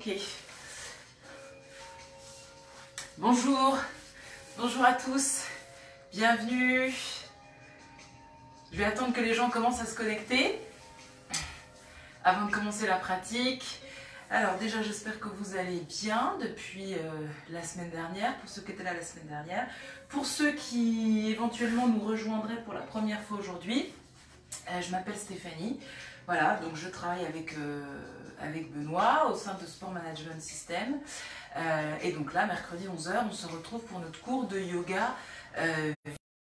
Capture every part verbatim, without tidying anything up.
Ok. Bonjour, bonjour à tous, bienvenue. Je vais attendre que les gens commencent à se connecter avant de commencer la pratique. Alors déjà, j'espère que vous allez bien depuis euh, la semaine dernière, pour ceux qui étaient là la semaine dernière. Pour ceux qui éventuellement nous rejoindraient pour la première fois aujourd'hui, euh, je m'appelle Stéphanie. Voilà, donc je travaille avec, euh, avec Benoît au sein de Sport Management System. Euh, et donc là, mercredi onze heures, on se retrouve pour notre cours de yoga. Euh,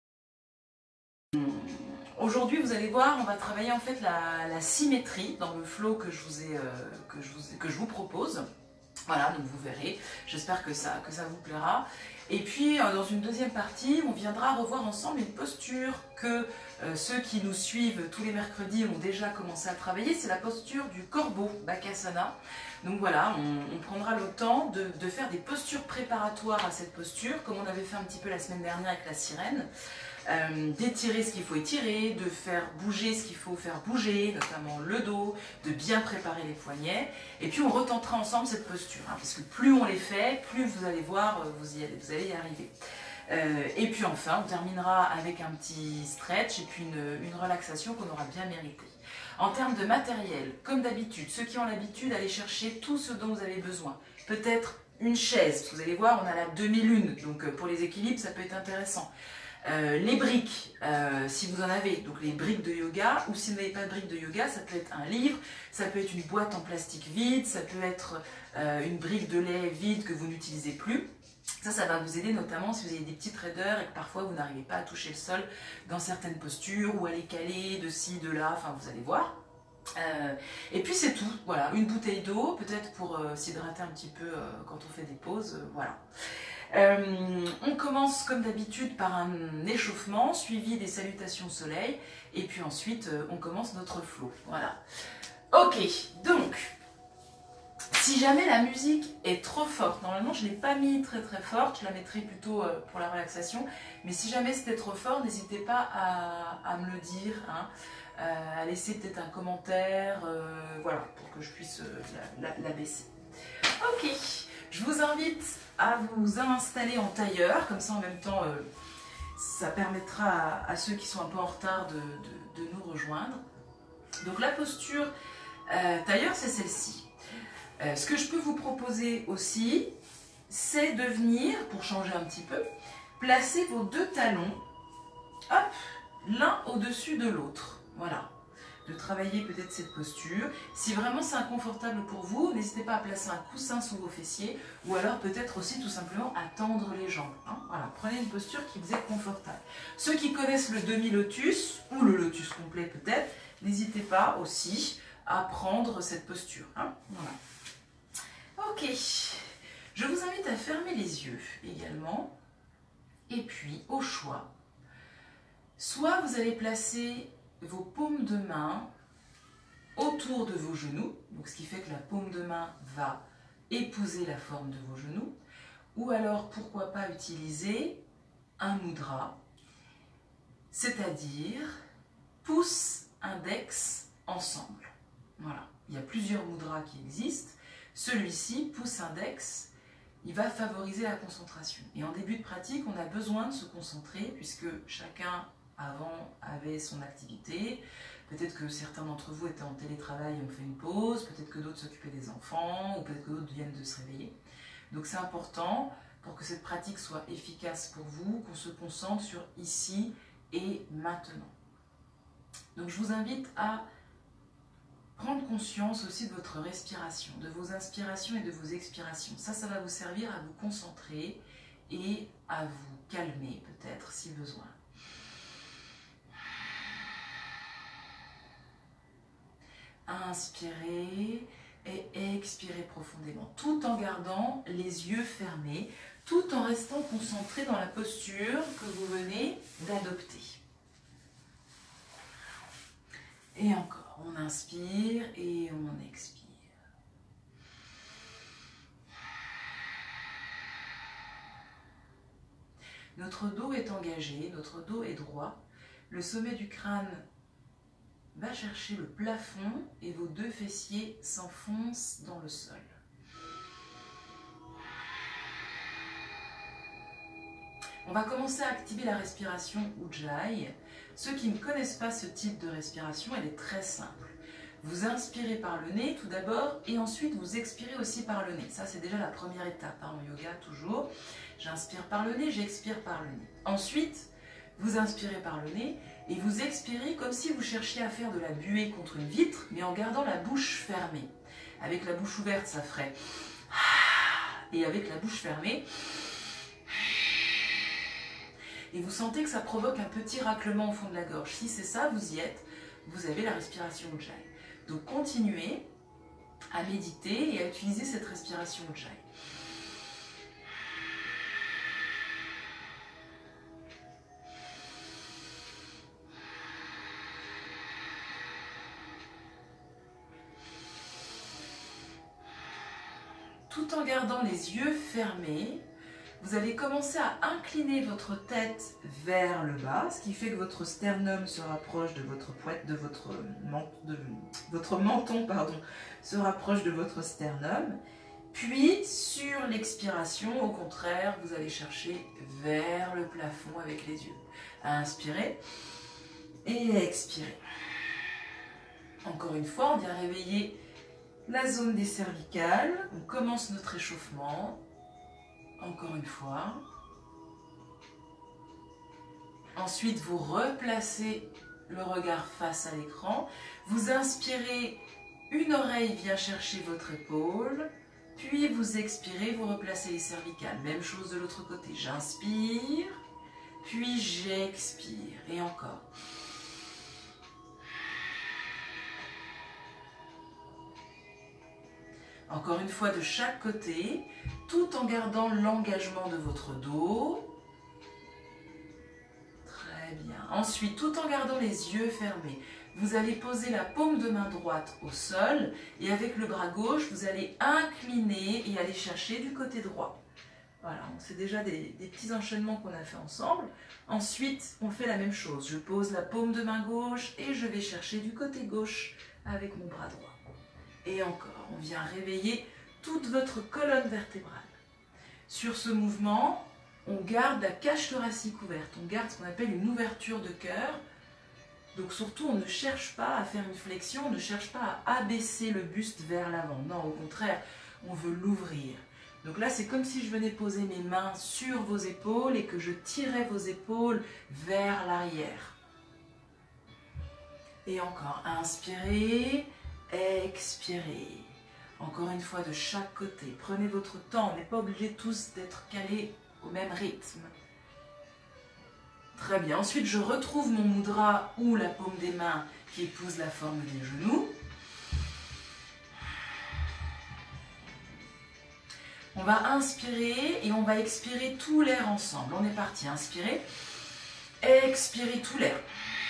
Aujourd'hui, vous allez voir, on va travailler en fait la, la symétrie dans le flow que je vous, ai, euh, que je vous, que je vous propose. Voilà, donc vous verrez, j'espère que ça, que ça vous plaira. Et puis, euh, dans une deuxième partie, on viendra revoir ensemble une posture que euh, ceux qui nous suivent tous les mercredis ont déjà commencé à travailler. C'est la posture du corbeau, Bakasana. Donc voilà, on, on prendra le temps de, de faire des postures préparatoires à cette posture, comme on avait fait un petit peu la semaine dernière avec la sirène. Euh, d'étirer ce qu'il faut étirer, de faire bouger ce qu'il faut faire bouger, notamment le dos, de bien préparer les poignets. Et puis on retentera ensemble cette posture, hein, parce que plus on les fait, plus vous allez voir, vous, y allez, vous allez y arriver. Euh, et puis enfin, on terminera avec un petit stretch et puis une, une relaxation qu'on aura bien méritée. En termes de matériel, comme d'habitude, ceux qui ont l'habitude, allez chercher tout ce dont vous avez besoin. Peut-être une chaise, parce que vous allez voir, on a la demi-lune, donc pour les équilibres, ça peut être intéressant. Euh, les briques, euh, si vous en avez, donc les briques de yoga, ou si vous n'avez pas de briques de yoga, ça peut être un livre, ça peut être une boîte en plastique vide, ça peut être euh, une brique de lait vide que vous n'utilisez plus. Ça, ça va vous aider notamment si vous avez des petites raideurs et que parfois vous n'arrivez pas à toucher le sol dans certaines postures ou à les caler de ci, de là, enfin vous allez voir. Euh, et puis c'est tout, voilà, une bouteille d'eau, peut-être pour euh, s'hydrater un petit peu euh, quand on fait des pauses, euh, voilà. Euh, on commence comme d'habitude par un échauffement suivi des salutations au soleil et puis ensuite euh, on commence notre flow. Voilà. Ok, donc si jamais la musique est trop forte, normalement je ne l'ai pas mis très très forte, je la mettrai plutôt euh, pour la relaxation, mais si jamais c'était trop fort, n'hésitez pas à, à me le dire, hein, euh, à laisser peut-être un commentaire, euh, voilà, pour que je puisse euh, la, la, la baisser. Ok. Je vous invite à vous installer en tailleur, comme ça en même temps euh, ça permettra à, à ceux qui sont un peu en retard de, de, de nous rejoindre. Donc la posture euh, tailleur, c'est celle-ci. Euh, ce que je peux vous proposer aussi, c'est de venir, pour changer un petit peu, placer vos deux talons, hop, l'un au-dessus de l'autre. Voilà. De travailler peut-être cette posture. Si vraiment c'est inconfortable pour vous, n'hésitez pas à placer un coussin sous vos fessiers ou alors peut-être aussi tout simplement à tendre les jambes. Hein. Voilà, prenez une posture qui vous est confortable. Ceux qui connaissent le demi-lotus ou le lotus complet peut-être, n'hésitez pas aussi à prendre cette posture. Hein. Voilà. Ok, je vous invite à fermer les yeux également et puis au choix. Soit vous allez placer vos paumes de main autour de vos genoux, donc ce qui fait que la paume de main va épouser la forme de vos genoux, ou alors pourquoi pas utiliser un mudra, c'est-à-dire pouce, index ensemble. Voilà, il y a plusieurs mudras qui existent. Celui-ci, pouce, index, il va favoriser la concentration. Et en début de pratique, on a besoin de se concentrer puisque chacun avant avait son activité. Peut-être que certains d'entre vous étaient en télétravail et ont fait une pause, peut-être que d'autres s'occupaient des enfants, ou peut-être que d'autres viennent de se réveiller. Donc c'est important, pour que cette pratique soit efficace pour vous, qu'on se concentre sur ici et maintenant. Donc je vous invite à prendre conscience aussi de votre respiration, de vos inspirations et de vos expirations. Ça, ça va vous servir à vous concentrer et à vous calmer peut-être si besoin. Inspirez et expirez profondément, tout en gardant les yeux fermés, tout en restant concentré dans la posture que vous venez d'adopter. Et encore, on inspire et on expire. Notre dos est engagé, notre dos est droit, le sommet du crâne va chercher le plafond et vos deux fessiers s'enfoncent dans le sol. On va commencer à activer la respiration Ujjayi. Ceux qui ne connaissent pas ce type de respiration, elle est très simple. Vous inspirez par le nez tout d'abord et ensuite vous expirez aussi par le nez. Ça, c'est déjà la première étape hein, en yoga, toujours. J'inspire par le nez, j'expire par le nez. Ensuite, vous inspirez par le nez et vous expirez comme si vous cherchiez à faire de la buée contre une vitre, mais en gardant la bouche fermée. Avec la bouche ouverte, ça ferait... Et avec la bouche fermée... Et vous sentez que ça provoque un petit raclement au fond de la gorge. Si c'est ça, vous y êtes, vous avez la respiration Ujjayi. Donc continuez à méditer et à utiliser cette respiration Ujjayi. Tout en gardant les yeux fermés, vous allez commencer à incliner votre tête vers le bas, ce qui fait que votre sternum se rapproche de votre poète, de votre, de votre menton, pardon, se rapproche de votre sternum. Puis, sur l'expiration, au contraire, vous allez chercher vers le plafond avec les yeux. Inspirez et expirez. Encore une fois, on vient réveiller la zone des cervicales. On commence notre échauffement. Encore une fois. Ensuite, vous replacez le regard face à l'écran. Vous inspirez, une oreille vient chercher votre épaule. Puis vous expirez, vous replacez les cervicales. Même chose de l'autre côté. J'inspire, puis j'expire. Et encore. Encore une fois de chaque côté, tout en gardant l'engagement de votre dos. Très bien. Ensuite, tout en gardant les yeux fermés, vous allez poser la paume de main droite au sol et avec le bras gauche, vous allez incliner et aller chercher du côté droit. Voilà, c'est déjà des, des petits enchaînements qu'on a fait ensemble. Ensuite, on fait la même chose. Je pose la paume de main gauche et je vais chercher du côté gauche avec mon bras droit. Et encore, on vient réveiller toute votre colonne vertébrale. Sur ce mouvement, on garde la cage thoracique ouverte. On garde ce qu'on appelle une ouverture de cœur. Donc surtout, on ne cherche pas à faire une flexion, on ne cherche pas à abaisser le buste vers l'avant. Non, au contraire, on veut l'ouvrir. Donc là, c'est comme si je venais poser mes mains sur vos épaules et que je tirais vos épaules vers l'arrière. Et encore, inspirez. Expirez. Encore une fois de chaque côté. Prenez votre temps. On n'est pas obligé tous d'être calés au même rythme. Très bien. Ensuite, je retrouve mon mudra ou la paume des mains qui épouse la forme des genoux. On va inspirer et on va expirer tout l'air ensemble. On est parti. Inspirez. Expirez tout l'air.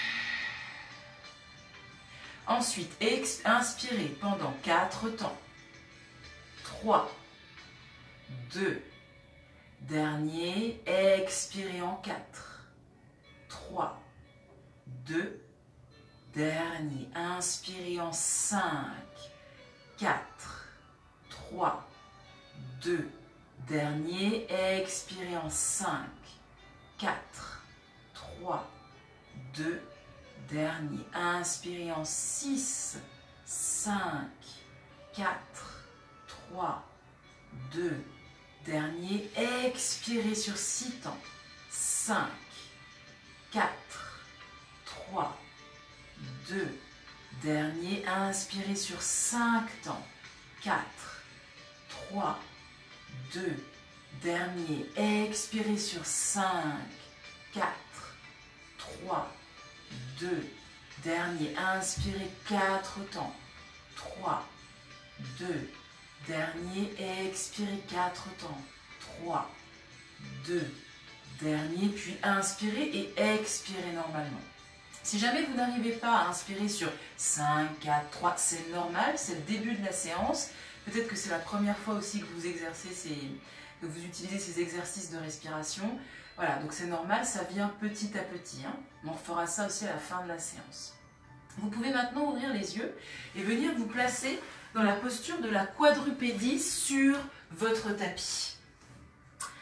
Ensuite, inspirez pendant quatre temps. trois, deux, dernier, expirez en quatre. trois, deux, dernier, inspirez en cinq, quatre, trois, deux, dernier, expirez en cinq, quatre, trois, deux, dernier, inspirez en six, cinq, quatre, trois, deux, dernier, expirez sur six temps, cinq, quatre, trois, deux, dernier, inspirez sur cinq temps, quatre, trois, deux, dernier, expirez sur cinq, quatre, trois, deux, dernier, inspirez quatre temps, trois, deux, dernier, expirez quatre temps, trois, deux, dernier, puis inspirez et expirez normalement. Si jamais vous n'arrivez pas à inspirer sur cinq, quatre, trois, c'est normal, c'est le début de la séance. Peut-être que c'est la première fois aussi que vous exercez ces, que vous utilisez ces exercices de respiration. Voilà, donc c'est normal, ça vient petit à petit. Hein. On fera ça aussi à la fin de la séance. Vous pouvez maintenant ouvrir les yeux et venir vous placer dans la posture de la quadrupédie sur votre tapis.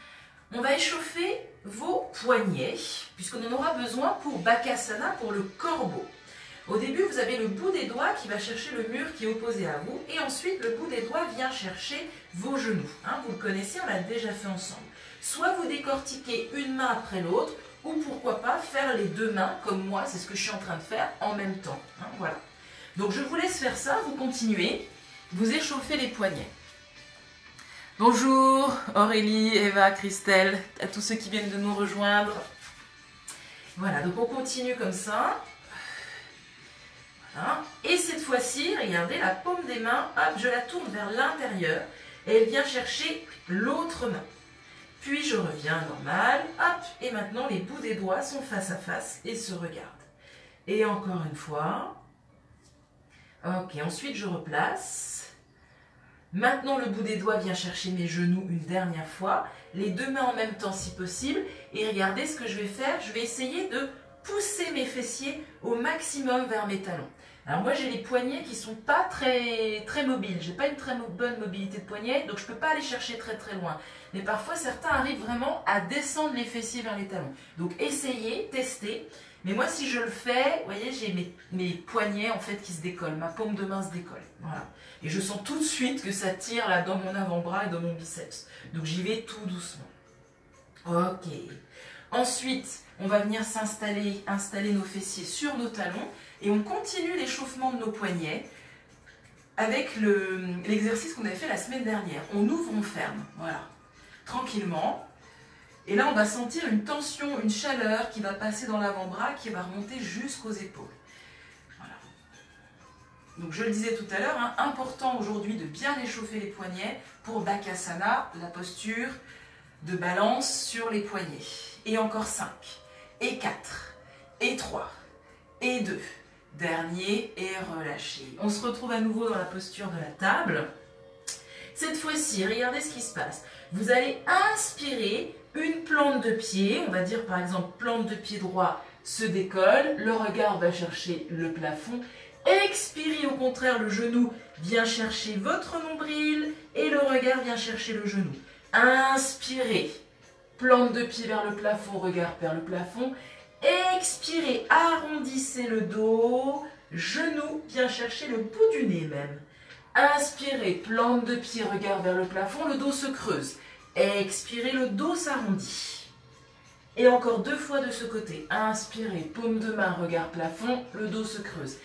On va échauffer vos poignets, puisqu'on en aura besoin pour Bakasana, pour le corbeau. Au début, vous avez le bout des doigts qui va chercher le mur qui est opposé à vous, et ensuite le bout des doigts vient chercher vos genoux. Hein, vous le connaissez, on l'a déjà fait ensemble. Soit vous décortiquez une main après l'autre, ou pourquoi pas faire les deux mains, comme moi, c'est ce que je suis en train de faire, en même temps. Hein, voilà. Donc je vous laisse faire ça, vous continuez, vous échauffez les poignets. Bonjour Aurélie, Eva, Christelle, à tous ceux qui viennent de nous rejoindre. Voilà, donc on continue comme ça. Voilà. Et cette fois-ci, regardez, la paume des mains, hop, je la tourne vers l'intérieur et elle vient chercher l'autre main. Puis je reviens normal, hop, et maintenant les bouts des doigts sont face à face et se regardent. Et encore une fois. Ok, ensuite je replace. Maintenant le bout des doigts vient chercher mes genoux une dernière fois. Les deux mains en même temps si possible. Et regardez ce que je vais faire, je vais essayer de pousser mes fessiers au maximum vers mes talons. Alors moi j'ai les poignets qui ne sont pas très, très mobiles, j'ai pas une très bonne mobilité de poignet, donc je ne peux pas aller chercher très très loin. Mais parfois certains arrivent vraiment à descendre les fessiers vers les talons. Donc essayez, testez. Mais moi si je le fais, vous voyez, j'ai mes, mes poignets en fait qui se décollent, ma paume de main se décolle. Voilà. Et je sens tout de suite que ça tire là dans mon avant-bras et dans mon biceps. Donc j'y vais tout doucement. Ok. Ensuite, on va venir s'installer, installer nos fessiers sur nos talons et on continue l'échauffement de nos poignets avec l'exercice qu'on avait fait la semaine dernière. On ouvre, on ferme, voilà, tranquillement. Et là, on va sentir une tension, une chaleur qui va passer dans l'avant-bras, qui va remonter jusqu'aux épaules. Voilà. Donc, je le disais tout à l'heure, hein, important aujourd'hui de bien échauffer les poignets pour Bakasana, la posture de balance sur les poignets. Et encore cinq, et quatre, et trois, et deux. Dernier, et relâché. On se retrouve à nouveau dans la posture de la table. Cette fois-ci, regardez ce qui se passe. Vous allez inspirer une plante de pied, on va dire par exemple plante de pied droit se décolle, le regard va chercher le plafond. Expirez au contraire, le genou vient chercher votre nombril et le regard vient chercher le genou. Inspirez, plante de pied vers le plafond, regard vers le plafond. Expirez, arrondissez le dos, genou vient chercher le bout du nez même. Inspirez, plante de pied, regard vers le plafond, le dos se creuse. Expirez, le dos s'arrondit. Et encore deux fois de ce côté. Inspirez, paume de main, regard plafond, le dos se creuse.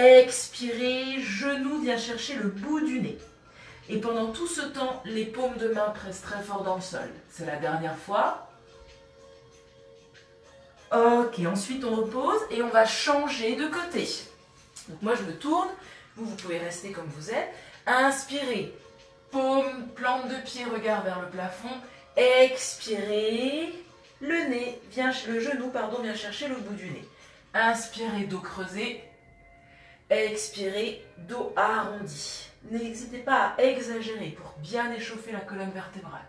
Expirez, genou vient chercher le bout du nez. Et pendant tout ce temps, les paumes de main pressent très fort dans le sol. C'est la dernière fois. Ok, ensuite on repose et on va changer de côté. Donc moi je me tourne, vous, vous pouvez rester comme vous êtes. Inspirez, paume, plante de pied, regard vers le plafond. Expirez, le nez vient, le genou pardon, vient chercher le bout du nez. Inspirez, dos creusé. Expirez, dos arrondi. N'hésitez pas à exagérer pour bien échauffer la colonne vertébrale.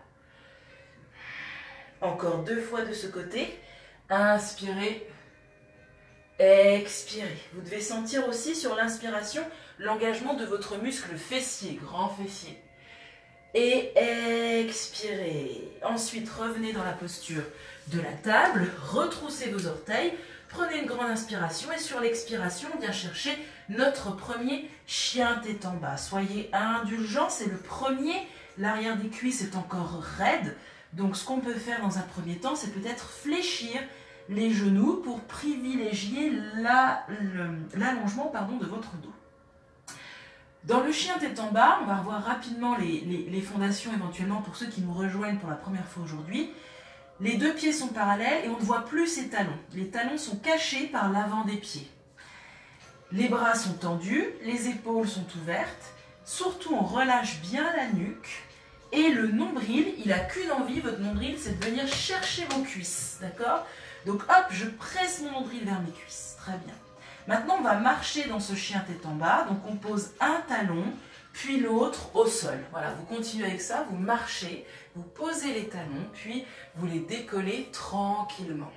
Encore deux fois de ce côté. Inspirez, expirez. Vous devez sentir aussi sur l'inspiration l'engagement de votre muscle fessier, grand fessier. Et expirez. Ensuite, revenez dans la posture de la table, retroussez vos orteils, prenez une grande inspiration et sur l'expiration, on vient chercher notre premier chien tête en bas. Soyez indulgents, c'est le premier. L'arrière des cuisses est encore raide. Donc ce qu'on peut faire dans un premier temps, c'est peut-être fléchir les genoux pour privilégier l'allongement pardon, de votre dos. Dans le chien tête en bas, on va revoir rapidement les, les, les fondations éventuellement pour ceux qui nous rejoignent pour la première fois aujourd'hui. Les deux pieds sont parallèles et on ne voit plus ses talons. Les talons sont cachés par l'avant des pieds. Les bras sont tendus, les épaules sont ouvertes. Surtout, on relâche bien la nuque. Et le nombril, il n'a qu'une envie, votre nombril, c'est de venir chercher vos cuisses, d'accord? Donc hop, je presse mon nombril vers mes cuisses, très bien. Maintenant, on va marcher dans ce chien tête en bas, donc on pose un talon, puis l'autre au sol. Voilà, vous continuez avec ça, vous marchez, vous posez les talons, puis vous les décollez tranquillement.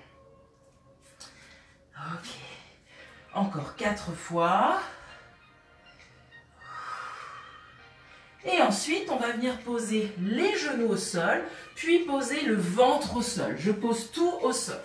Ok, encore quatre fois. Et ensuite, on va venir poser les genoux au sol, puis poser le ventre au sol. Je pose tout au sol.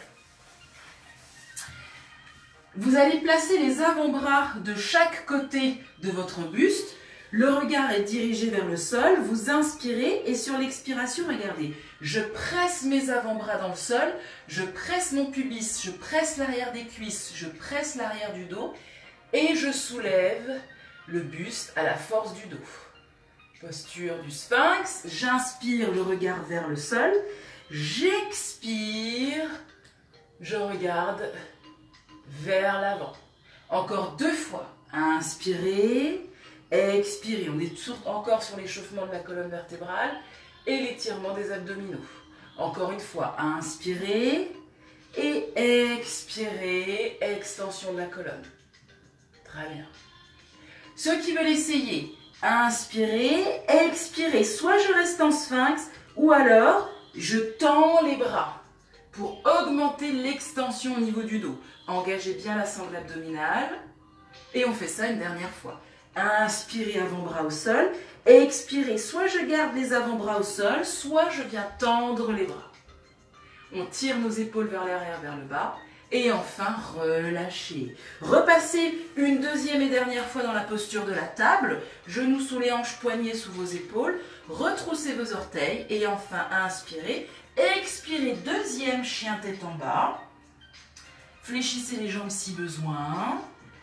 Vous allez placer les avant-bras de chaque côté de votre buste. Le regard est dirigé vers le sol. Vous inspirez et sur l'expiration, regardez, je presse mes avant-bras dans le sol, je presse mon pubis, je presse l'arrière des cuisses, je presse l'arrière du dos et je soulève le buste à la force du dos. Posture du sphinx, j'inspire le regard vers le sol, j'expire, je regarde vers l'avant. Encore deux fois, inspirez, expirez. On est toujours encore sur l'échauffement de la colonne vertébrale et l'étirement des abdominaux. Encore une fois, inspirez et expirez, extension de la colonne. Très bien. Ceux qui veulent essayer, inspirez, expirez. Soit je reste en sphinx ou alors je tends les bras pour augmenter l'extension au niveau du dos. Engagez bien la sangle abdominale et on fait ça une dernière fois. Inspirez, avant-bras au sol. Expirez, soit je garde les avant-bras au sol, soit je viens tendre les bras. On tire nos épaules vers l'arrière, vers le bas. Et enfin, relâchez. Repassez une deuxième et dernière fois dans la posture de la table. Genoux sous les hanches, poignets sous vos épaules. Retroussez vos orteils. Et enfin, inspirez. Expirez, deuxième chien tête en bas. Fléchissez les jambes si besoin.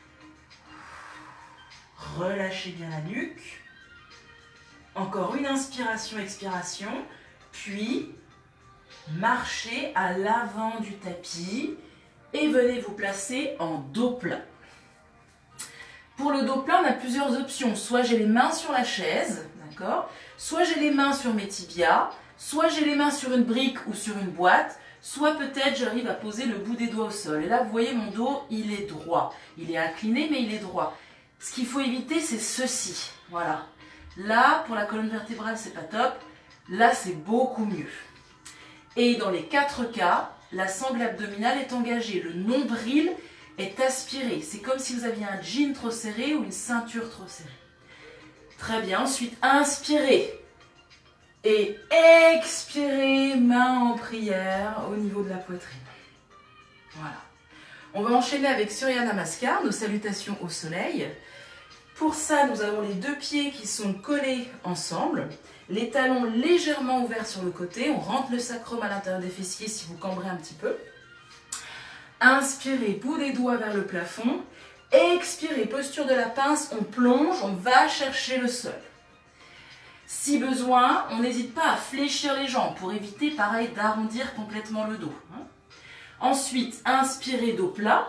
Relâchez bien la nuque. Encore une inspiration, expiration. Puis, marchez à l'avant du tapis. Et venez vous placer en dos plat. Pour le dos plat, on a plusieurs options. Soit j'ai les mains sur la chaise, d'accord? Soit j'ai les mains sur mes tibias, soit j'ai les mains sur une brique ou sur une boîte, soit peut-être j'arrive à poser le bout des doigts au sol. Et là, vous voyez, mon dos, il est droit. Il est incliné, mais il est droit. Ce qu'il faut éviter, c'est ceci. Voilà. Là, pour la colonne vertébrale, c'est pas top. Là, c'est beaucoup mieux. Et dans les quatre cas, la sangle abdominale est engagée, le nombril est aspiré. C'est comme si vous aviez un jean trop serré ou une ceinture trop serrée. Très bien, ensuite inspirez et expirez, main en prière au niveau de la poitrine. Voilà. On va enchaîner avec Surya Namaskar, nos salutations au soleil. Pour ça, nous avons les deux pieds qui sont collés ensemble. Les talons légèrement ouverts sur le côté. On rentre le sacrum à l'intérieur des fessiers si vous cambrez un petit peu. Inspirez, bout des doigts vers le plafond. Expirez, posture de la pince. On plonge, on va chercher le sol. Si besoin, on n'hésite pas à fléchir les jambes pour éviter, pareil, d'arrondir complètement le dos. Ensuite, inspirez, dos plat.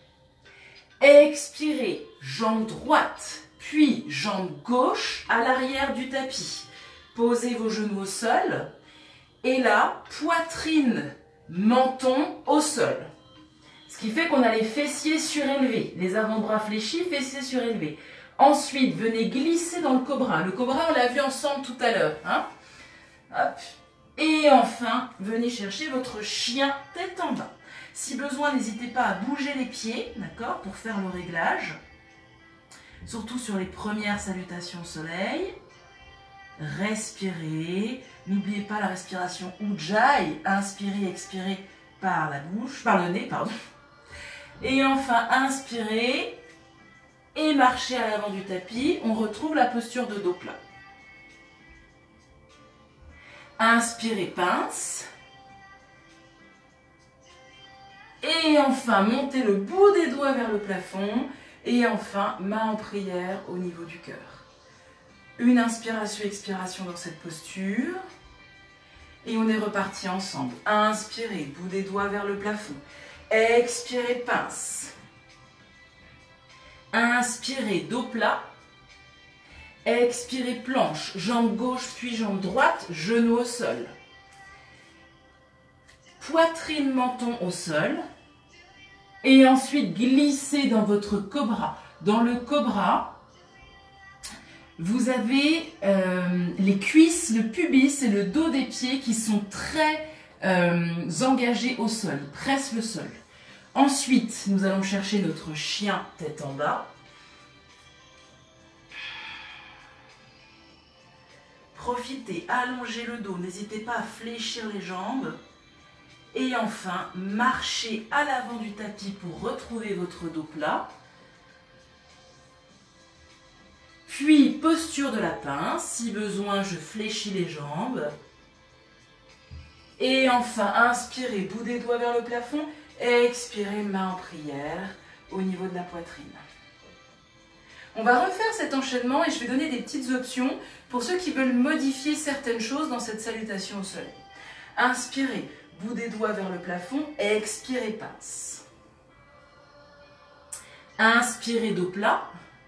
Expirez, jambe droite, puis jambe gauche à l'arrière du tapis. Posez vos genoux au sol. Et là, poitrine, menton au sol. Ce qui fait qu'on a les fessiers surélevés. Les avant-bras fléchis, fessiers surélevés. Ensuite, venez glisser dans le cobra. Le cobra, on l'a vu ensemble tout à l'heure. Hein? Hop. Et enfin, venez chercher votre chien tête en bas. Si besoin, n'hésitez pas à bouger les pieds, d'accord, pour faire le réglage. Surtout sur les premières salutations au soleil. Respirez. N'oubliez pas la respiration Ujjayi. Inspirez, expirez par la bouche, par le nez, pardon. Et enfin, inspirez et marchez à l'avant du tapis. On retrouve la posture de dos plat. Inspirez, pince. Et enfin, montez le bout des doigts vers le plafond. Et enfin, main en prière au niveau du cœur. Une inspiration, expiration dans cette posture. Et on est reparti ensemble. Inspirez, bout des doigts vers le plafond. Expirez, pince. Inspirez, dos plat. Expirez, planche. Jambe gauche puis jambe droite, genou au sol. Poitrine, menton au sol. Et ensuite, glissez dans votre cobra. Dans le cobra, vous avez euh, les cuisses, le pubis et le dos des pieds qui sont très euh, engagés au sol, pressent le sol. Ensuite, nous allons chercher notre chien tête en bas. profitez, allongez le dos, n'hésitez pas à fléchir les jambes. Et enfin, marchez à l'avant du tapis pour retrouver votre dos plat. Puis, posture de la pince. Si besoin, je fléchis les jambes. Et enfin, inspirez, bout des doigts vers le plafond. Expirez, main en prière au niveau de la poitrine. On va refaire cet enchaînement et je vais donner des petites options pour ceux qui veulent modifier certaines choses dans cette salutation au soleil. Inspirez, bout des doigts vers le plafond, expirez, pince. Inspirez, dos plat.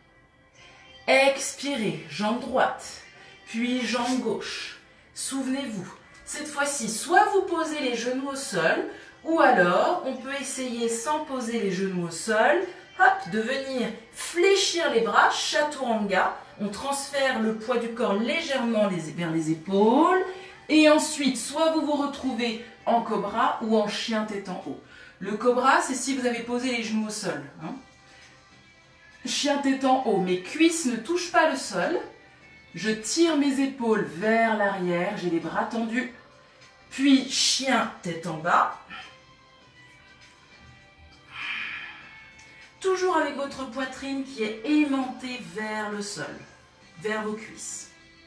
Expirez, jambe droite, puis jambe gauche. Souvenez-vous, cette fois-ci, soit vous posez les genoux au sol, ou alors on peut essayer sans poser les genoux au sol, hop, de venir fléchir les bras, chaturanga. On transfère le poids du corps légèrement vers les épaules. Et ensuite, soit vous vous retrouvez en cobra ou en chien tête en haut. Le cobra, c'est si vous avez posé les genoux au sol. Hein. Chien tête en haut, mes cuisses ne touchent pas le sol. Je tire mes épaules vers l'arrière, j'ai les bras tendus. Puis chien tête en bas. Toujours avec votre poitrine qui est aimantée vers le sol, vers vos cuisses.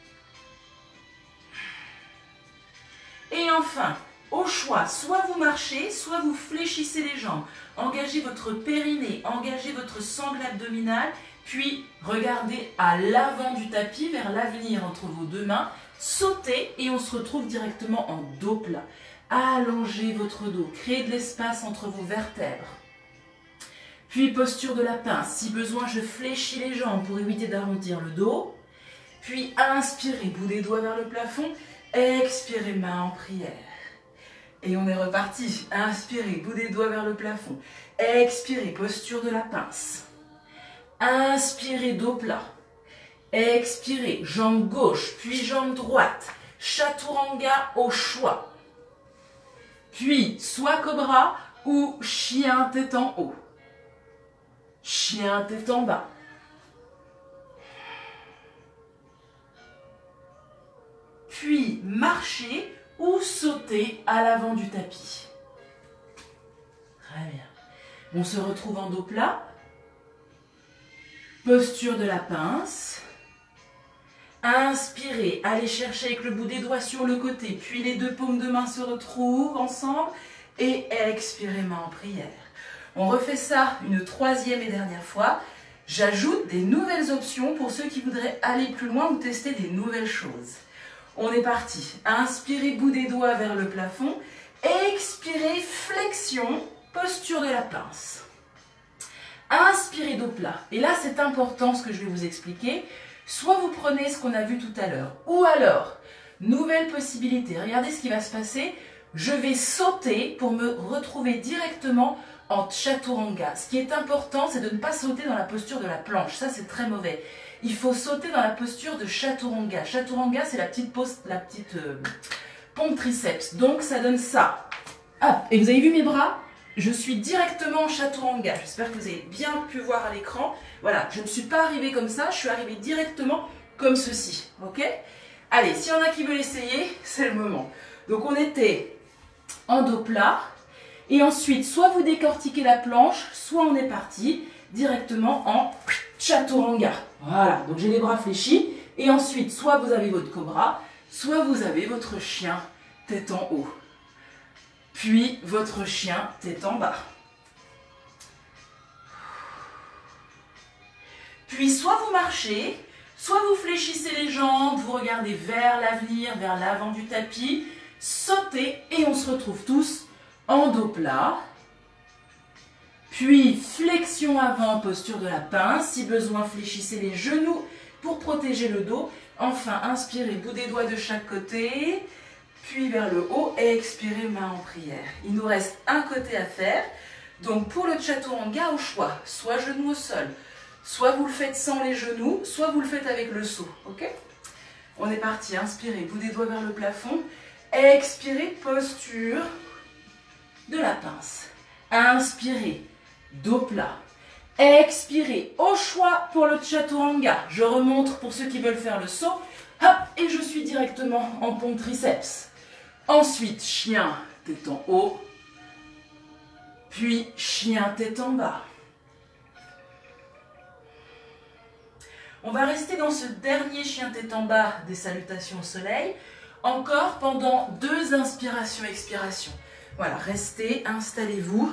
Et enfin, au choix, soit vous marchez, soit vous fléchissez les jambes. Engagez votre périnée, engagez votre sangle abdominale, puis regardez à l'avant du tapis, vers l'avenir entre vos deux mains. Sautez et on se retrouve directement en dos plat. Allongez votre dos, créez de l'espace entre vos vertèbres. Puis posture de la pince. Si besoin, je fléchis les jambes pour éviter d'arrondir le dos. Puis inspirez, bout des doigts vers le plafond. Expirez, main en prière. Et on est reparti. Inspirez, bout des doigts vers le plafond. Expirez, posture de la pince. Inspirez, dos plat. Expirez, jambe gauche, puis jambe droite. Chaturanga au choix. Puis, soit cobra ou chien tête en haut. Chien tête en bas. Puis, marchez ou sautez à l'avant du tapis. Très bien. On se retrouve en dos plat. Posture de la pince. Inspirez, allez chercher avec le bout des doigts sur le côté, puis les deux paumes de main se retrouvent ensemble et expirez, main en prière. On refait ça une troisième et dernière fois. J'ajoute des nouvelles options pour ceux qui voudraient aller plus loin ou tester des nouvelles choses. On est parti. Inspirez, bout des doigts vers le plafond. Expirez, flexion, posture de la pince. Inspirez, dos plat. Et là, c'est important ce que je vais vous expliquer. Soit vous prenez ce qu'on a vu tout à l'heure, ou alors, nouvelle possibilité. Regardez ce qui va se passer. Je vais sauter pour me retrouver directement en chaturanga. Ce qui est important, c'est de ne pas sauter dans la posture de la planche. Ça, c'est très mauvais. Il faut sauter dans la posture de chaturanga. Chaturanga, c'est la petite, pose, la petite euh, pompe triceps. Donc, ça donne ça. Ah, et vous avez vu mes bras? Je suis directement en chaturanga. J'espère que vous avez bien pu voir à l'écran. Voilà, je ne suis pas arrivée comme ça, je suis arrivée directement comme ceci. Ok? Allez, s'il y en a qui veulent essayer, c'est le moment. Donc, on était en dos plat. Et ensuite, soit vous décortiquez la planche, soit on est parti directement en chaturanga. Voilà, donc j'ai les bras fléchis. Et ensuite, soit vous avez votre cobra, soit vous avez votre chien tête en haut. Puis votre chien tête en bas. Puis soit vous marchez, soit vous fléchissez les jambes, vous regardez vers l'avenir, vers l'avant du tapis, sautez et on se retrouve tous en dos plat. Puis flexion avant, posture de la pince. Si besoin, fléchissez les genoux pour protéger le dos. Enfin, inspirez, bout des doigts de chaque côté. Puis vers le haut et expirez, main en prière. Il nous reste un côté à faire. Donc pour le chaturanga, au choix, soit genoux au sol, soit vous le faites sans les genoux, soit vous le faites avec le saut. Ok? On est parti. Inspirez, bout des doigts vers le plafond. Expirez, posture de la pince. Inspirez, dos plat. Expirez, au choix pour le chaturanga. Je remonte pour ceux qui veulent faire le saut. Hop, et je suis directement en pompe triceps. Ensuite, chien, tête en haut. Puis, chien, tête en bas. On va rester dans ce dernier chien tête en bas des salutations au soleil, encore pendant deux inspirations-expirations. Voilà, restez, installez-vous.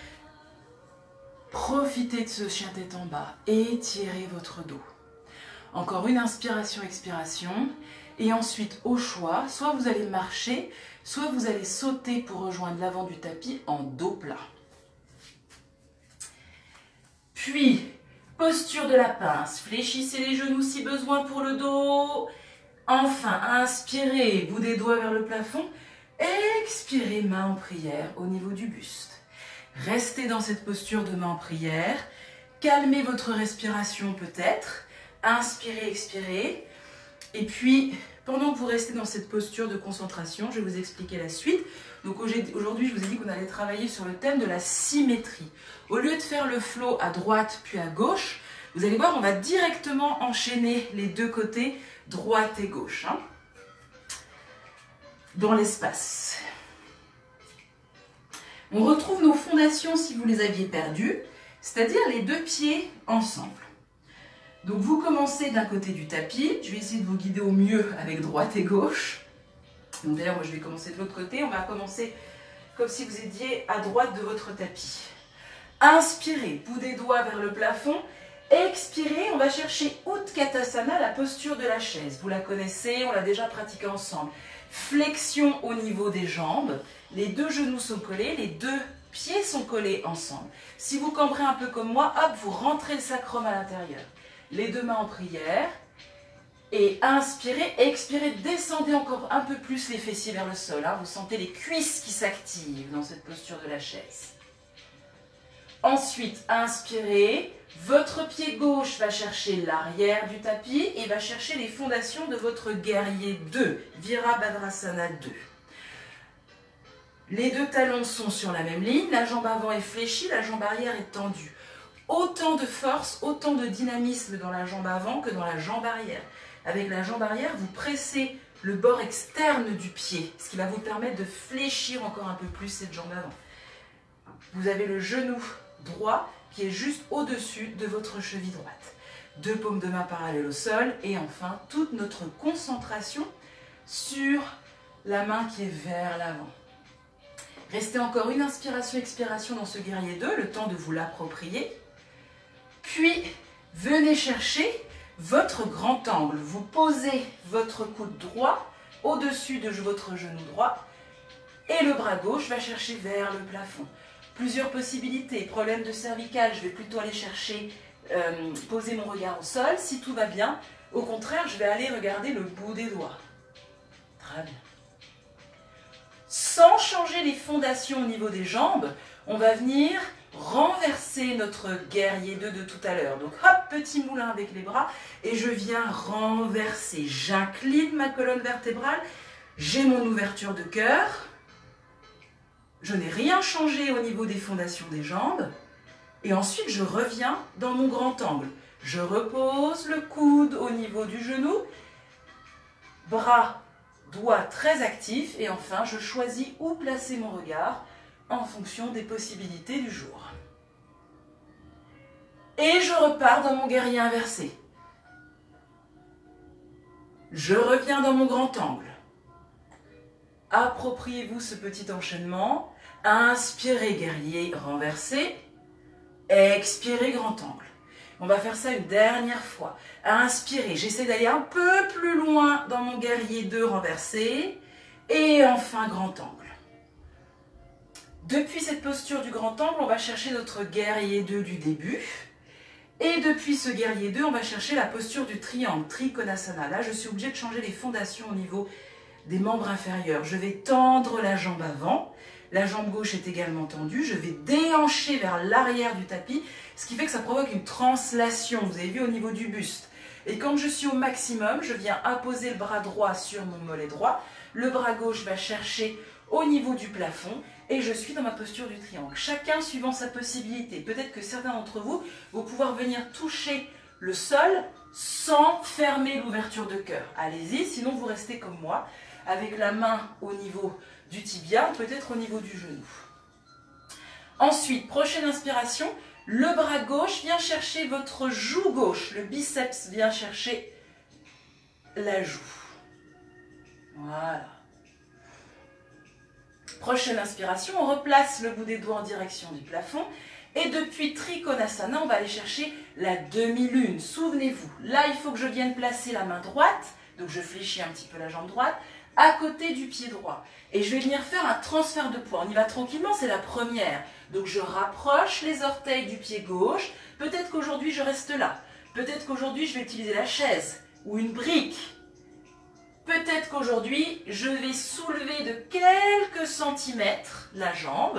Profitez de ce chien tête en bas. Étirez votre dos. Encore une inspiration-expiration. Et ensuite, au choix, soit vous allez marcher, soit vous allez sauter pour rejoindre l'avant du tapis en dos plat. Puis, posture de la pince. Fléchissez les genoux si besoin pour le dos. Enfin, inspirez, bout des doigts vers le plafond. Expirez, main en prière au niveau du buste. Restez dans cette posture de main en prière. Calmez votre respiration peut-être. Inspirez, expirez. Et puis, pendant que vous restez dans cette posture de concentration, je vais vous expliquer la suite. Donc aujourd'hui, je vous ai dit qu'on allait travailler sur le thème de la symétrie. Au lieu de faire le flow à droite puis à gauche, vous allez voir, on va directement enchaîner les deux côtés, droite et gauche, hein, dans l'espace. On retrouve nos fondations si vous les aviez perdues, c'est-à-dire les deux pieds ensemble. Donc vous commencez d'un côté du tapis, je vais essayer de vous guider au mieux avec droite et gauche. Donc d'ailleurs, moi je vais commencer de l'autre côté, on va commencer comme si vous étiez à droite de votre tapis. Inspirez, bout des doigts vers le plafond. Expirez, on va chercher Utkatasana, la posture de la chaise. Vous la connaissez, on l'a déjà pratiquée ensemble. Flexion au niveau des jambes, les deux genoux sont collés, les deux pieds sont collés ensemble. Si vous cambrez un peu comme moi, hop, vous rentrez le sacrum à l'intérieur. Les deux mains en prière. Et inspirez, expirez, descendez encore un peu plus les fessiers vers le sol. Hein. Vous sentez les cuisses qui s'activent dans cette posture de la chaise. Ensuite, inspirez. Votre pied gauche va chercher l'arrière du tapis et va chercher les fondations de votre guerrier deux, Virabhadrasana deux. Les deux talons sont sur la même ligne, la jambe avant est fléchie, la jambe arrière est tendue. Autant de force, autant de dynamisme dans la jambe avant que dans la jambe arrière. Avec la jambe arrière, vous pressez le bord externe du pied, ce qui va vous permettre de fléchir encore un peu plus cette jambe avant. Vous avez le genou droit qui est juste au-dessus de votre cheville droite. Deux paumes de main parallèles au sol et enfin toute notre concentration sur la main qui est vers l'avant. Restez encore une inspiration-expiration dans ce guerrier deux, le temps de vous l'approprier. Puis, venez chercher votre grand angle. Vous posez votre coude droit au-dessus de votre genou droit et le bras gauche va chercher vers le plafond. Plusieurs possibilités. Problème de cervicale, je vais plutôt aller chercher, euh, poser mon regard au sol. Si tout va bien, au contraire, je vais aller regarder le bout des doigts. Très bien. Sans changer les fondations au niveau des jambes, on va venir renverser notre guerrier deux de tout à l'heure. Donc hop, petit moulin avec les bras et je viens renverser. J'incline ma colonne vertébrale, j'ai mon ouverture de cœur. Je n'ai rien changé au niveau des fondations des jambes. Et ensuite, je reviens dans mon grand angle. Je repose le coude au niveau du genou. Bras, doigts très actifs. Et enfin, je choisis où placer mon regard en fonction des possibilités du jour. Et je repars dans mon guerrier inversé. Je reviens dans mon grand angle. Appropriez-vous ce petit enchaînement. Inspirez, guerrier renversé. Expirez, grand angle. On va faire ça une dernière fois. Inspirez, j'essaie d'aller un peu plus loin dans mon guerrier deux renversé. Et enfin, grand angle. Depuis cette posture du grand angle, on va chercher notre guerrier deux du début. Et depuis ce guerrier deux, on va chercher la posture du triangle, Trikonasana. Là, je suis obligée de changer les fondations au niveau des membres inférieurs. Je vais tendre la jambe avant. La jambe gauche est également tendue. Je vais déhancher vers l'arrière du tapis, ce qui fait que ça provoque une translation. Vous avez vu au niveau du buste. Et quand je suis au maximum, je viens apposer le bras droit sur mon mollet droit. Le bras gauche va chercher au niveau du plafond. Et je suis dans ma posture du triangle. Chacun suivant sa possibilité. Peut-être que certains d'entre vous vont pouvoir venir toucher le sol sans fermer l'ouverture de cœur. Allez-y, sinon vous restez comme moi, avec la main au niveau du tibia, peut-être au niveau du genou. Ensuite, prochaine inspiration, le bras gauche vient chercher votre joue gauche, le biceps vient chercher la joue. Voilà. Prochaine inspiration, on replace le bout des doigts en direction du plafond. Et depuis Trikonasana, on va aller chercher la demi-lune. Souvenez-vous, là, il faut que je vienne placer la main droite. Donc, je fléchis un petit peu la jambe droite à côté du pied droit. Et je vais venir faire un transfert de poids. On y va tranquillement, c'est la première. Donc, je rapproche les orteils du pied gauche. Peut-être qu'aujourd'hui, je reste là. Peut-être qu'aujourd'hui, je vais utiliser la chaise ou une brique. Peut-être qu'aujourd'hui, je vais soulever de quelques centimètres la jambe.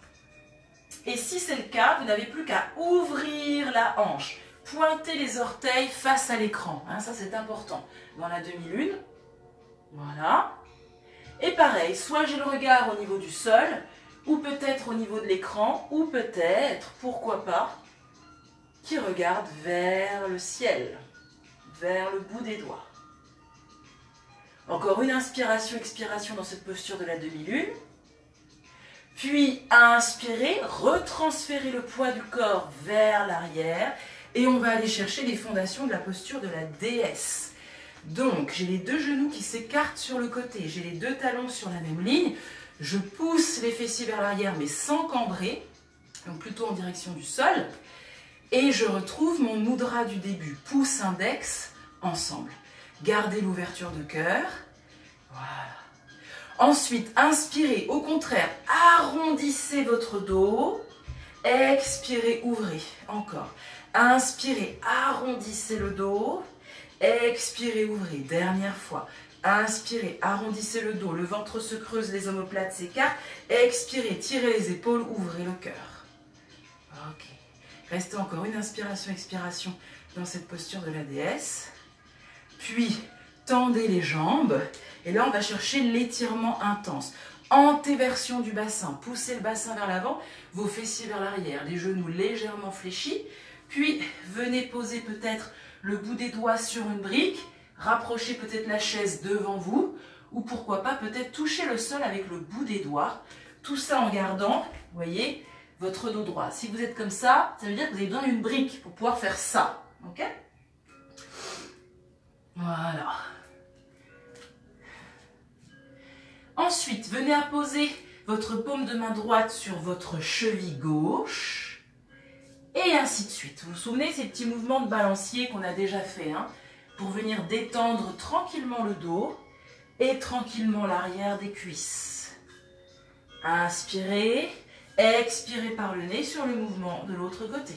Et si c'est le cas, vous n'avez plus qu'à ouvrir la hanche. Pointer les orteils face à l'écran. Hein, ça, c'est important. Dans la demi-lune. Voilà. Et pareil, soit j'ai le regard au niveau du sol, ou peut-être au niveau de l'écran, ou peut-être, pourquoi pas, qui regarde vers le ciel, vers le bout des doigts. Encore une inspiration, expiration dans cette posture de la demi-lune. Puis, inspirer, retransférer le poids du corps vers l'arrière. Et on va aller chercher les fondations de la posture de la déesse. Donc, j'ai les deux genoux qui s'écartent sur le côté. J'ai les deux talons sur la même ligne. Je pousse les fessiers vers l'arrière, mais sans cambrer. Donc, plutôt en direction du sol. Et je retrouve mon mudra du début. Pouce, index, ensemble. Gardez l'ouverture de cœur. Voilà. Ensuite, inspirez. Au contraire, arrondissez votre dos. Expirez, ouvrez. Encore. Inspirez, arrondissez le dos. Expirez, ouvrez. Dernière fois. Inspirez, arrondissez le dos. Le ventre se creuse, les omoplates s'écartent. Expirez, tirez les épaules, ouvrez le cœur. Ok. Restez encore une inspiration, expiration dans cette posture de la déesse. Puis, tendez les jambes. Et là, on va chercher l'étirement intense. Antéversion du bassin. Poussez le bassin vers l'avant, vos fessiers vers l'arrière. Les genoux légèrement fléchis. Puis, venez poser peut-être le bout des doigts sur une brique. Rapprochez peut-être la chaise devant vous. Ou pourquoi pas, peut-être toucher le sol avec le bout des doigts. Tout ça en gardant, vous voyez, votre dos droit. Si vous êtes comme ça, ça veut dire que vous avez besoin d'une brique pour pouvoir faire ça. Ok ? Voilà. Ensuite, venez apposer votre paume de main droite sur votre cheville gauche. Et ainsi de suite. Vous vous souvenez ces petits mouvements de balancier qu'on a déjà fait, hein, pour venir détendre tranquillement le dos et tranquillement l'arrière des cuisses. Inspirez, expirez par le nez sur le mouvement de l'autre côté.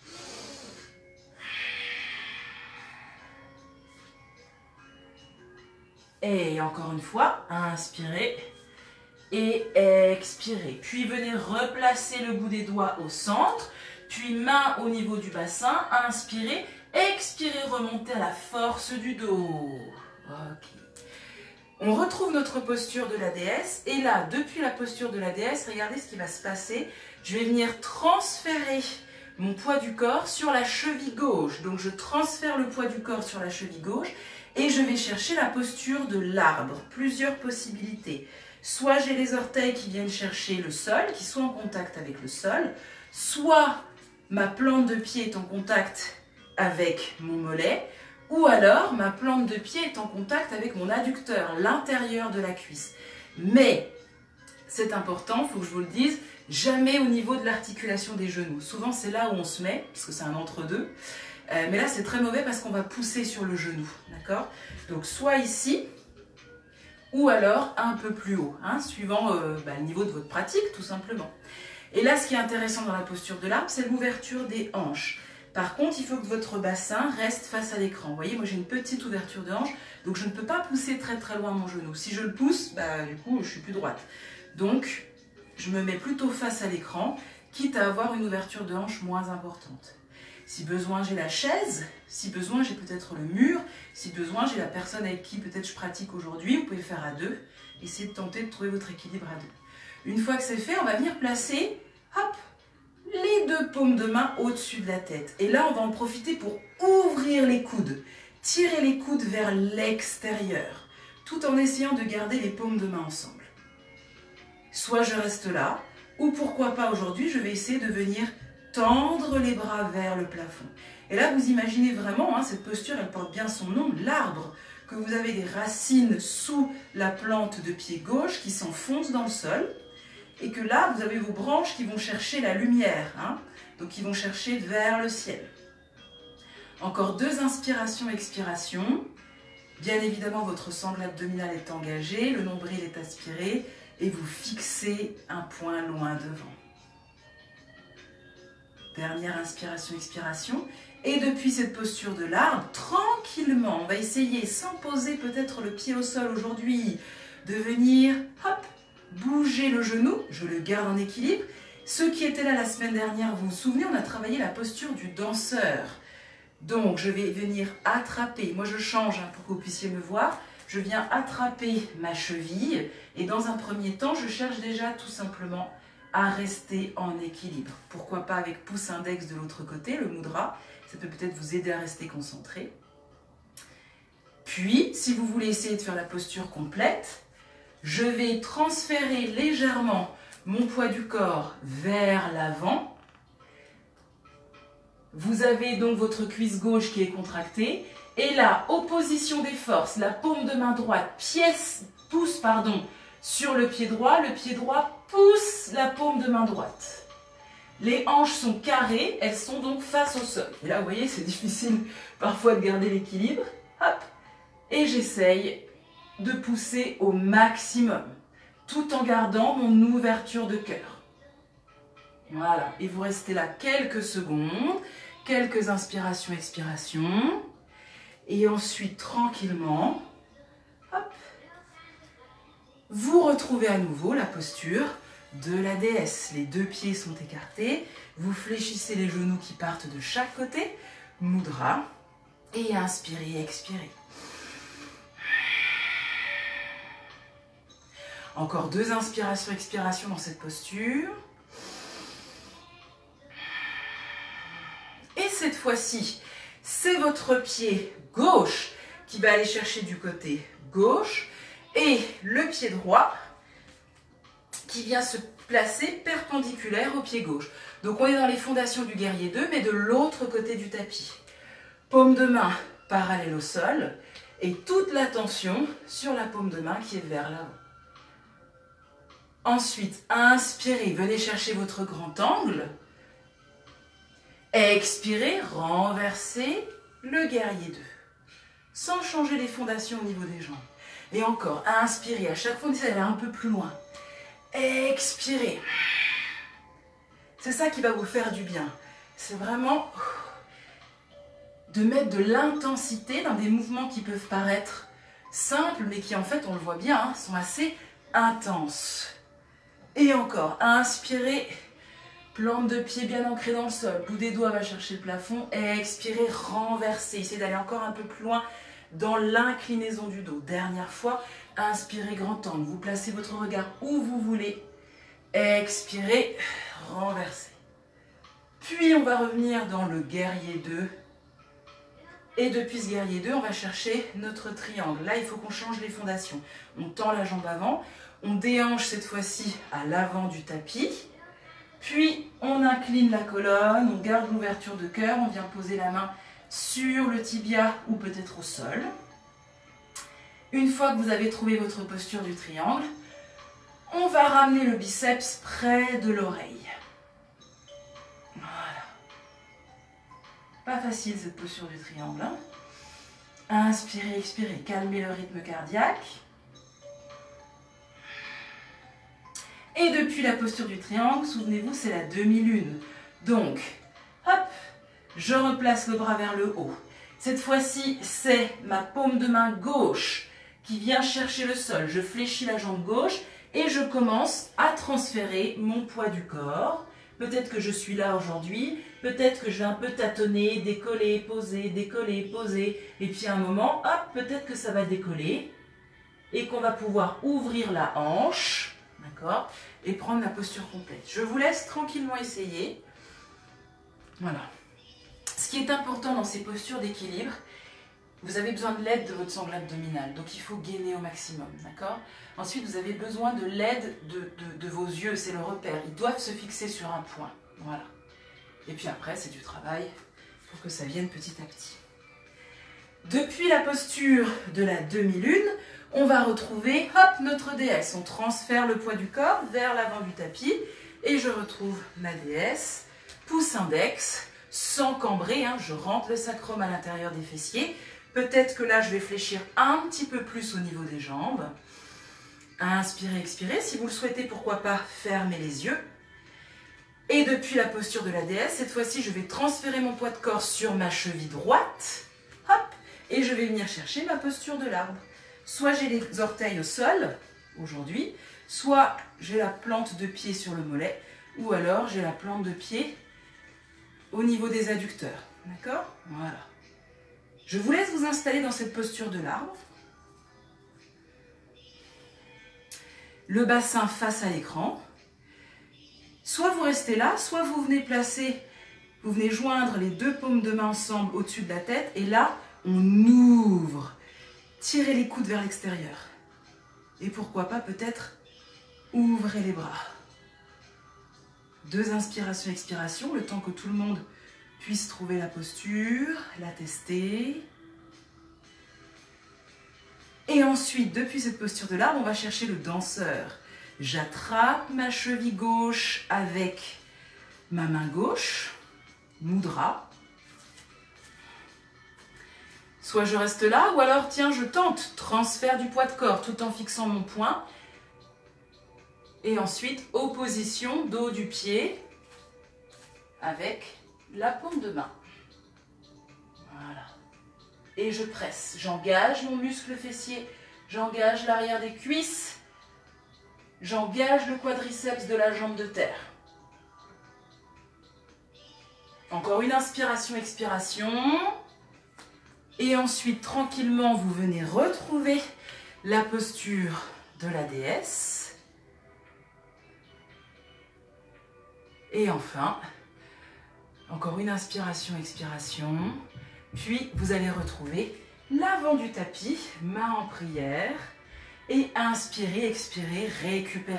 Et encore une fois, inspirez et expirez. Puis venez replacer le bout des doigts au centre, puis main au niveau du bassin, inspirez, expirez, remontez à la force du dos. Ok. On retrouve notre posture de la déesse, et là, depuis la posture de la déesse, regardez ce qui va se passer. Je vais venir transférer mon poids du corps sur la cheville gauche. Donc je transfère le poids du corps sur la cheville gauche, et je vais chercher la posture de l'arbre. Plusieurs possibilités. Soit j'ai les orteils qui viennent chercher le sol, qui sont en contact avec le sol, soit ma plante de pied est en contact avec mon mollet, ou alors ma plante de pied est en contact avec mon adducteur, l'intérieur de la cuisse. Mais, c'est important, il faut que je vous le dise, jamais au niveau de l'articulation des genoux. Souvent c'est là où on se met, parce que c'est un entre-deux. Euh, mais là c'est très mauvais parce qu'on va pousser sur le genou. D'accord ? Donc soit ici, ou alors un peu plus haut, hein, suivant euh, bah, le niveau de votre pratique tout simplement. Et là ce qui est intéressant dans la posture de l'arbre, c'est l'ouverture des hanches. Par contre, il faut que votre bassin reste face à l'écran. Vous voyez, moi j'ai une petite ouverture de hanche, donc je ne peux pas pousser très très loin mon genou. Si je le pousse, bah, du coup je suis plus droite. Donc je me mets plutôt face à l'écran, quitte à avoir une ouverture de hanche moins importante. Si besoin, j'ai la chaise. Si besoin, j'ai peut-être le mur. Si besoin, j'ai la personne avec qui peut-être je pratique aujourd'hui. Vous pouvez le faire à deux. Essayez de tenter de trouver votre équilibre à deux. Une fois que c'est fait, on va venir placer, hop, les deux paumes de main au-dessus de la tête. Et là, on va en profiter pour ouvrir les coudes. tirez les coudes vers l'extérieur, tout en essayant de garder les paumes de main ensemble. Soit je reste là, ou pourquoi pas aujourd'hui, je vais essayer de venir tendre les bras vers le plafond. Et là, vous imaginez vraiment, hein, cette posture, elle porte bien son nom, l'arbre, que vous avez des racines sous la plante de pied gauche qui s'enfoncent dans le sol, et que là, vous avez vos branches qui vont chercher la lumière, hein, donc qui vont chercher vers le ciel. Encore deux inspirations, expirations. Bien évidemment, votre sangle abdominal est engagé, le nombril est aspiré, et vous fixez un point loin devant. Dernière inspiration, expiration. Et depuis cette posture de l'arbre, tranquillement, on va essayer, sans poser peut-être le pied au sol aujourd'hui, de venir, hop, bouger le genou, je le garde en équilibre. Ceux qui étaient là la semaine dernière, vous vous souvenez, on a travaillé la posture du danseur. Donc, je vais venir attraper, moi je change hein, pour que vous puissiez me voir, je viens attraper ma cheville et dans un premier temps, je cherche déjà tout simplement à rester en équilibre. Pourquoi pas avec pouce index de l'autre côté, le mudra, ça peut peut-être vous aider à rester concentré. Puis, si vous voulez essayer de faire la posture complète, je vais transférer légèrement mon poids du corps vers l'avant. Vous avez donc votre cuisse gauche qui est contractée. Et là, opposition des forces, la paume de main droite pièce, pousse pardon, sur le pied droit. Le pied droit pousse la paume de main droite. Les hanches sont carrées, elles sont donc face au sol. Et là, vous voyez, c'est difficile parfois de garder l'équilibre. Hop, et j'essaye de pousser au maximum, tout en gardant mon ouverture de cœur. Voilà, et vous restez là quelques secondes, quelques inspirations, expirations. Et ensuite, tranquillement, hop, vous retrouvez à nouveau la posture de la déesse. Les deux pieds sont écartés, vous fléchissez les genoux qui partent de chaque côté, mudra, et inspirez, expirez. Encore deux inspirations, expirations dans cette posture. Et cette fois-ci, c'est votre pied gauche qui va aller chercher du côté gauche et le pied droit qui vient se placer perpendiculaire au pied gauche. Donc on est dans les fondations du guerrier deux, mais de l'autre côté du tapis. Paume de main parallèle au sol et toute l'attention sur la paume de main qui est vers l'avant. Ensuite, inspirez, venez chercher votre grand angle. Expirez, renversez le guerrier deux. Sans changer les fondations au niveau des jambes. Et encore, inspirez, à chaque fois, on essaie d'aller un peu plus loin. Expirez. C'est ça qui va vous faire du bien. C'est vraiment de mettre de l'intensité dans des mouvements qui peuvent paraître simples, mais qui en fait, on le voit bien, hein, sont assez intenses. Et encore, inspirez, plante de pied bien ancrée dans le sol, bout des doigts va chercher le plafond, expirez, renversez, essayez d'aller encore un peu plus loin dans l'inclinaison du dos. Dernière fois, inspirez grand angle, vous placez votre regard où vous voulez, expirez, renversez. Puis on va revenir dans le guerrier deux, et depuis ce guerrier deux, on va chercher notre triangle. Là, il faut qu'on change les fondations. On tend la jambe avant, on déhanche cette fois-ci à l'avant du tapis, puis on incline la colonne, on garde l'ouverture de cœur, on vient poser la main sur le tibia ou peut-être au sol. Une fois que vous avez trouvé votre posture du triangle, on va ramener le biceps près de l'oreille. Voilà. Pas facile cette posture du triangle, hein. Inspirez, expirez, calmez le rythme cardiaque. Et depuis la posture du triangle, souvenez-vous, c'est la demi-lune. Donc, hop, je replace le bras vers le haut. Cette fois-ci, c'est ma paume de main gauche qui vient chercher le sol. Je fléchis la jambe gauche et je commence à transférer mon poids du corps. Peut-être que je suis là aujourd'hui, peut-être que je vais un peu tâtonner, décoller, poser, décoller, poser. Et puis à un moment, hop, peut-être que ça va décoller et qu'on va pouvoir ouvrir la hanche. D'accord, et prendre la posture complète. Je vous laisse tranquillement essayer. Voilà. Ce qui est important dans ces postures d'équilibre, vous avez besoin de l'aide de votre sangle abdominale, donc il faut gainer au maximum, d'accord? Ensuite, vous avez besoin de l'aide de, de, de vos yeux, c'est le repère. Ils doivent se fixer sur un point, voilà. Et puis après, c'est du travail pour que ça vienne petit à petit. Depuis la posture de la demi-lune, on va retrouver, hop, notre déesse. On transfère le poids du corps vers l'avant du tapis et je retrouve ma déesse. Pouce index, sans cambrer, hein, je rentre le sacrum à l'intérieur des fessiers. Peut-être que là, je vais fléchir un petit peu plus au niveau des jambes. Inspirez, expirez. Si vous le souhaitez, pourquoi pas, fermez les yeux. Et depuis la posture de la déesse, cette fois-ci, je vais transférer mon poids de corps sur ma cheville droite. Hop, et je vais venir chercher ma posture de l'arbre. Soit j'ai les orteils au sol, aujourd'hui, soit j'ai la plante de pied sur le mollet, ou alors j'ai la plante de pied au niveau des adducteurs. D'accord? Voilà. Je vous laisse vous installer dans cette posture de l'arbre. Le bassin face à l'écran. Soit vous restez là, soit vous venez placer, vous venez joindre les deux paumes de main ensemble au-dessus de la tête. Et là, on ouvre. Tirez les coudes vers l'extérieur. Et pourquoi pas peut-être ouvrez les bras. Deux inspirations, expirations, le temps que tout le monde puisse trouver la posture, la tester. Et ensuite, depuis cette posture de l'arbre, on va chercher le danseur. J'attrape ma cheville gauche avec ma main gauche, mudra. Soit je reste là, ou alors, tiens, je tente, transfert du poids de corps tout en fixant mon poing. Et ensuite, opposition, dos du pied, avec la paume de main. Voilà. Et je presse, j'engage mon muscle fessier, j'engage l'arrière des cuisses, j'engage le quadriceps de la jambe de terre. Encore une inspiration, expiration. Et ensuite, tranquillement, vous venez retrouver la posture de la déesse. Et enfin, encore une inspiration, expiration. Puis, vous allez retrouver l'avant du tapis, main en prière. Et inspirez, expirez, récupérez.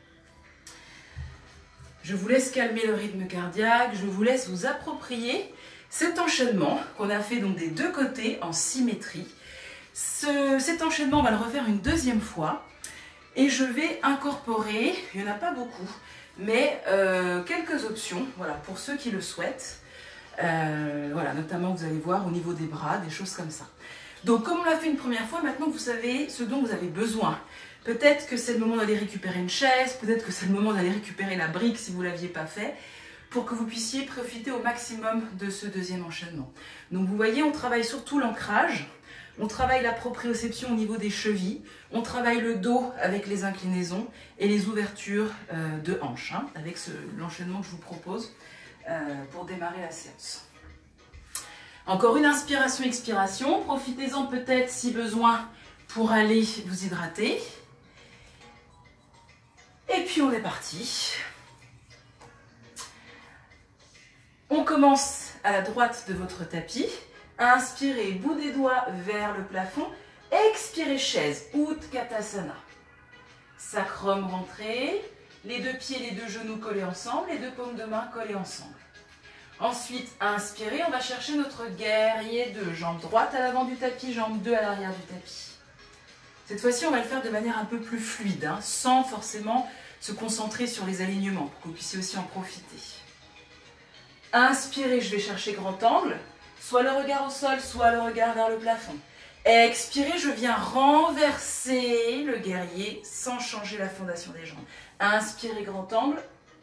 Je vous laisse calmer le rythme cardiaque. Je vous laisse vous approprier cet enchaînement qu'on a fait donc des deux côtés en symétrie. Ce, cet enchaînement, on va le refaire une deuxième fois. Et je vais incorporer, il n'y en a pas beaucoup, mais euh, quelques options, voilà, pour ceux qui le souhaitent. Euh, voilà, notamment, vous allez voir au niveau des bras, des choses comme ça. Donc, comme on l'a fait une première fois, maintenant vous savez ce dont vous avez besoin. Peut-être que c'est le moment d'aller récupérer une chaise, peut-être que c'est le moment d'aller récupérer la brique si vous ne l'aviez pas fait, pour que vous puissiez profiter au maximum de ce deuxième enchaînement. Donc, vous voyez, on travaille surtout l'ancrage, on travaille la proprioception au niveau des chevilles, on travaille le dos avec les inclinaisons et les ouvertures euh, de hanches, hein, avec l'enchaînement que je vous propose euh, pour démarrer la séance. Encore une inspiration, expiration. Profitez-en peut-être si besoin pour aller vous hydrater. Et puis on est parti. On commence à la droite de votre tapis. Inspirez, bout des doigts vers le plafond. Expirez, chaise, Utkatasana. Sacrum rentré. Les deux pieds, les deux genoux collés ensemble. Les deux paumes de main collées ensemble. Ensuite, inspirez, on va chercher notre guerrier deux. Jambe droite à l'avant du tapis, jambe deux à l'arrière du tapis. Cette fois-ci, on va le faire de manière un peu plus fluide, hein, sans forcément se concentrer sur les alignements, pour que vous puissiez aussi en profiter. Inspirez, je vais chercher grand angle, soit le regard au sol, soit le regard vers le plafond. Expirez, je viens renverser le guerrier sans changer la fondation des jambes. Inspirez, grand angle.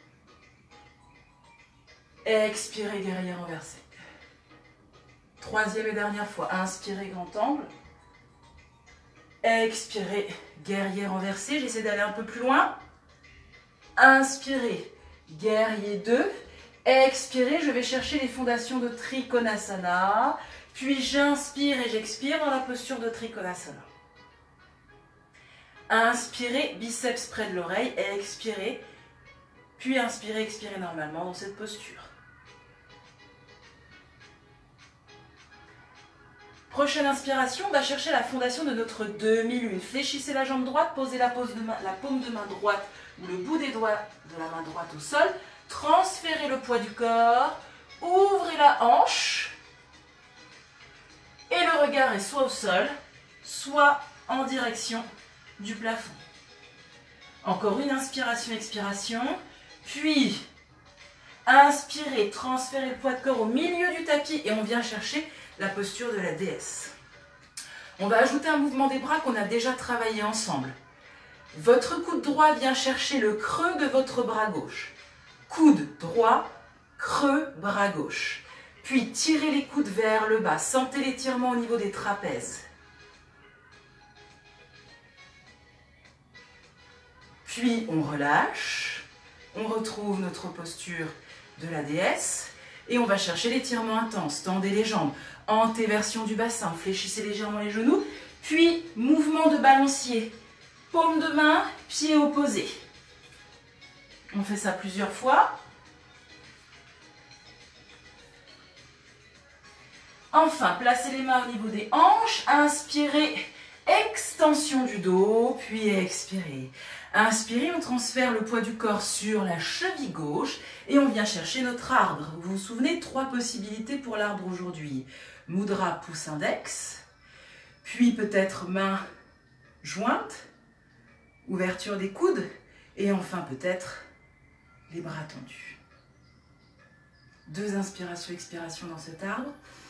Expirez, guerrier renversé. Troisième et dernière fois. Inspirez, grand angle. Expirez, guerrier renversé. J'essaie d'aller un peu plus loin. Inspirez, guerrier deux. Expirez, je vais chercher les fondations de Trikonasana. Puis j'inspire et j'expire dans la posture de Trikonasana. Inspirez, biceps près de l'oreille. Expirez. Puis inspirez, expirez normalement dans cette posture. Prochaine inspiration, on va chercher la fondation de notre demi-lune. Fléchissez la jambe droite, posez la, pose de main, la paume de main droite ou le bout des doigts de la main droite au sol. Transférez le poids du corps, ouvrez la hanche et le regard est soit au sol, soit en direction du plafond. Encore une inspiration, expiration, puis inspirez, transférez le poids de corps au milieu du tapis et on vient chercher la posture de la déesse. On va ajouter un mouvement des bras qu'on a déjà travaillé ensemble. Votre coude droit vient chercher le creux de votre bras gauche. Coude droit, creux, bras gauche. Puis tirez les coudes vers le bas. Sentez l'étirement au niveau des trapèzes. Puis on relâche. On retrouve notre posture de la déesse. Et on va chercher l'étirement intense. Tendez les jambes. Antéversion du bassin. Fléchissez légèrement les genoux. Puis mouvement de balancier. Paume de main, pied opposé. On fait ça plusieurs fois. Enfin, placez les mains au niveau des hanches. Inspirez, extension du dos, puis expirez. Inspirez, on transfère le poids du corps sur la cheville gauche et on vient chercher notre arbre. Vous vous souvenez, trois possibilités pour l'arbre aujourd'hui. Mudra pouce index, puis peut-être main jointe, ouverture des coudes et enfin peut-être les bras tendus. Deux inspirations, expirations dans cet arbre.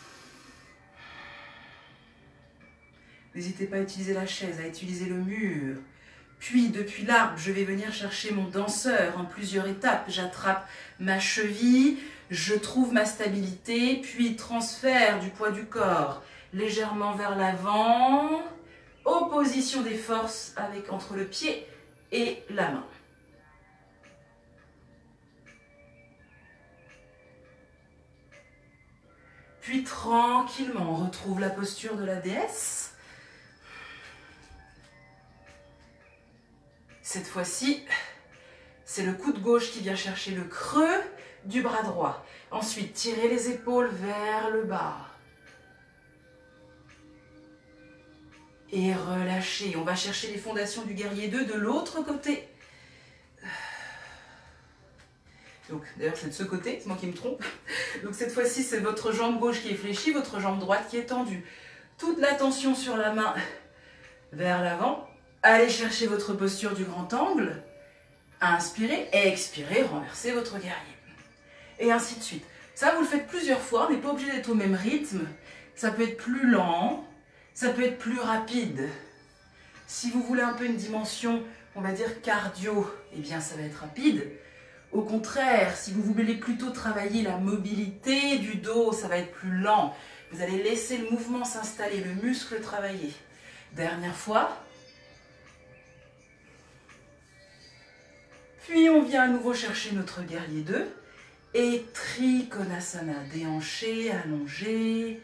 N'hésitez pas à utiliser la chaise, à utiliser le mur. Puis, depuis l'arbre, je vais venir chercher mon danseur en plusieurs étapes. J'attrape ma cheville, je trouve ma stabilité, puis transfert du poids du corps légèrement vers l'avant. Opposition des forces avec, entre le pied et la main. Puis, tranquillement, on retrouve la posture de la déesse. Cette fois-ci, c'est le coude gauche qui vient chercher le creux du bras droit. Ensuite, tirez les épaules vers le bas. Et relâchez. On va chercher les fondations du guerrier deux de l'autre côté. Donc, d'ailleurs, c'est de ce côté, c'est moi qui me trompe. Donc, cette fois-ci, c'est votre jambe gauche qui est fléchie, votre jambe droite qui est tendue. Toute l'attention sur la main vers l'avant. Allez chercher votre posture du grand angle. Inspirez, expirez, renversez votre guerrier. Et ainsi de suite. Ça, vous le faites plusieurs fois. On n'est pas obligé d'être au même rythme. Ça peut être plus lent. Ça peut être plus rapide. Si vous voulez un peu une dimension, on va dire cardio, eh bien, ça va être rapide. Au contraire, si vous voulez plutôt travailler la mobilité du dos, ça va être plus lent. Vous allez laisser le mouvement s'installer, le muscle travailler. Dernière fois. Puis on vient à nouveau chercher notre guerrier deux et Trikonasana, déhanché, allongé.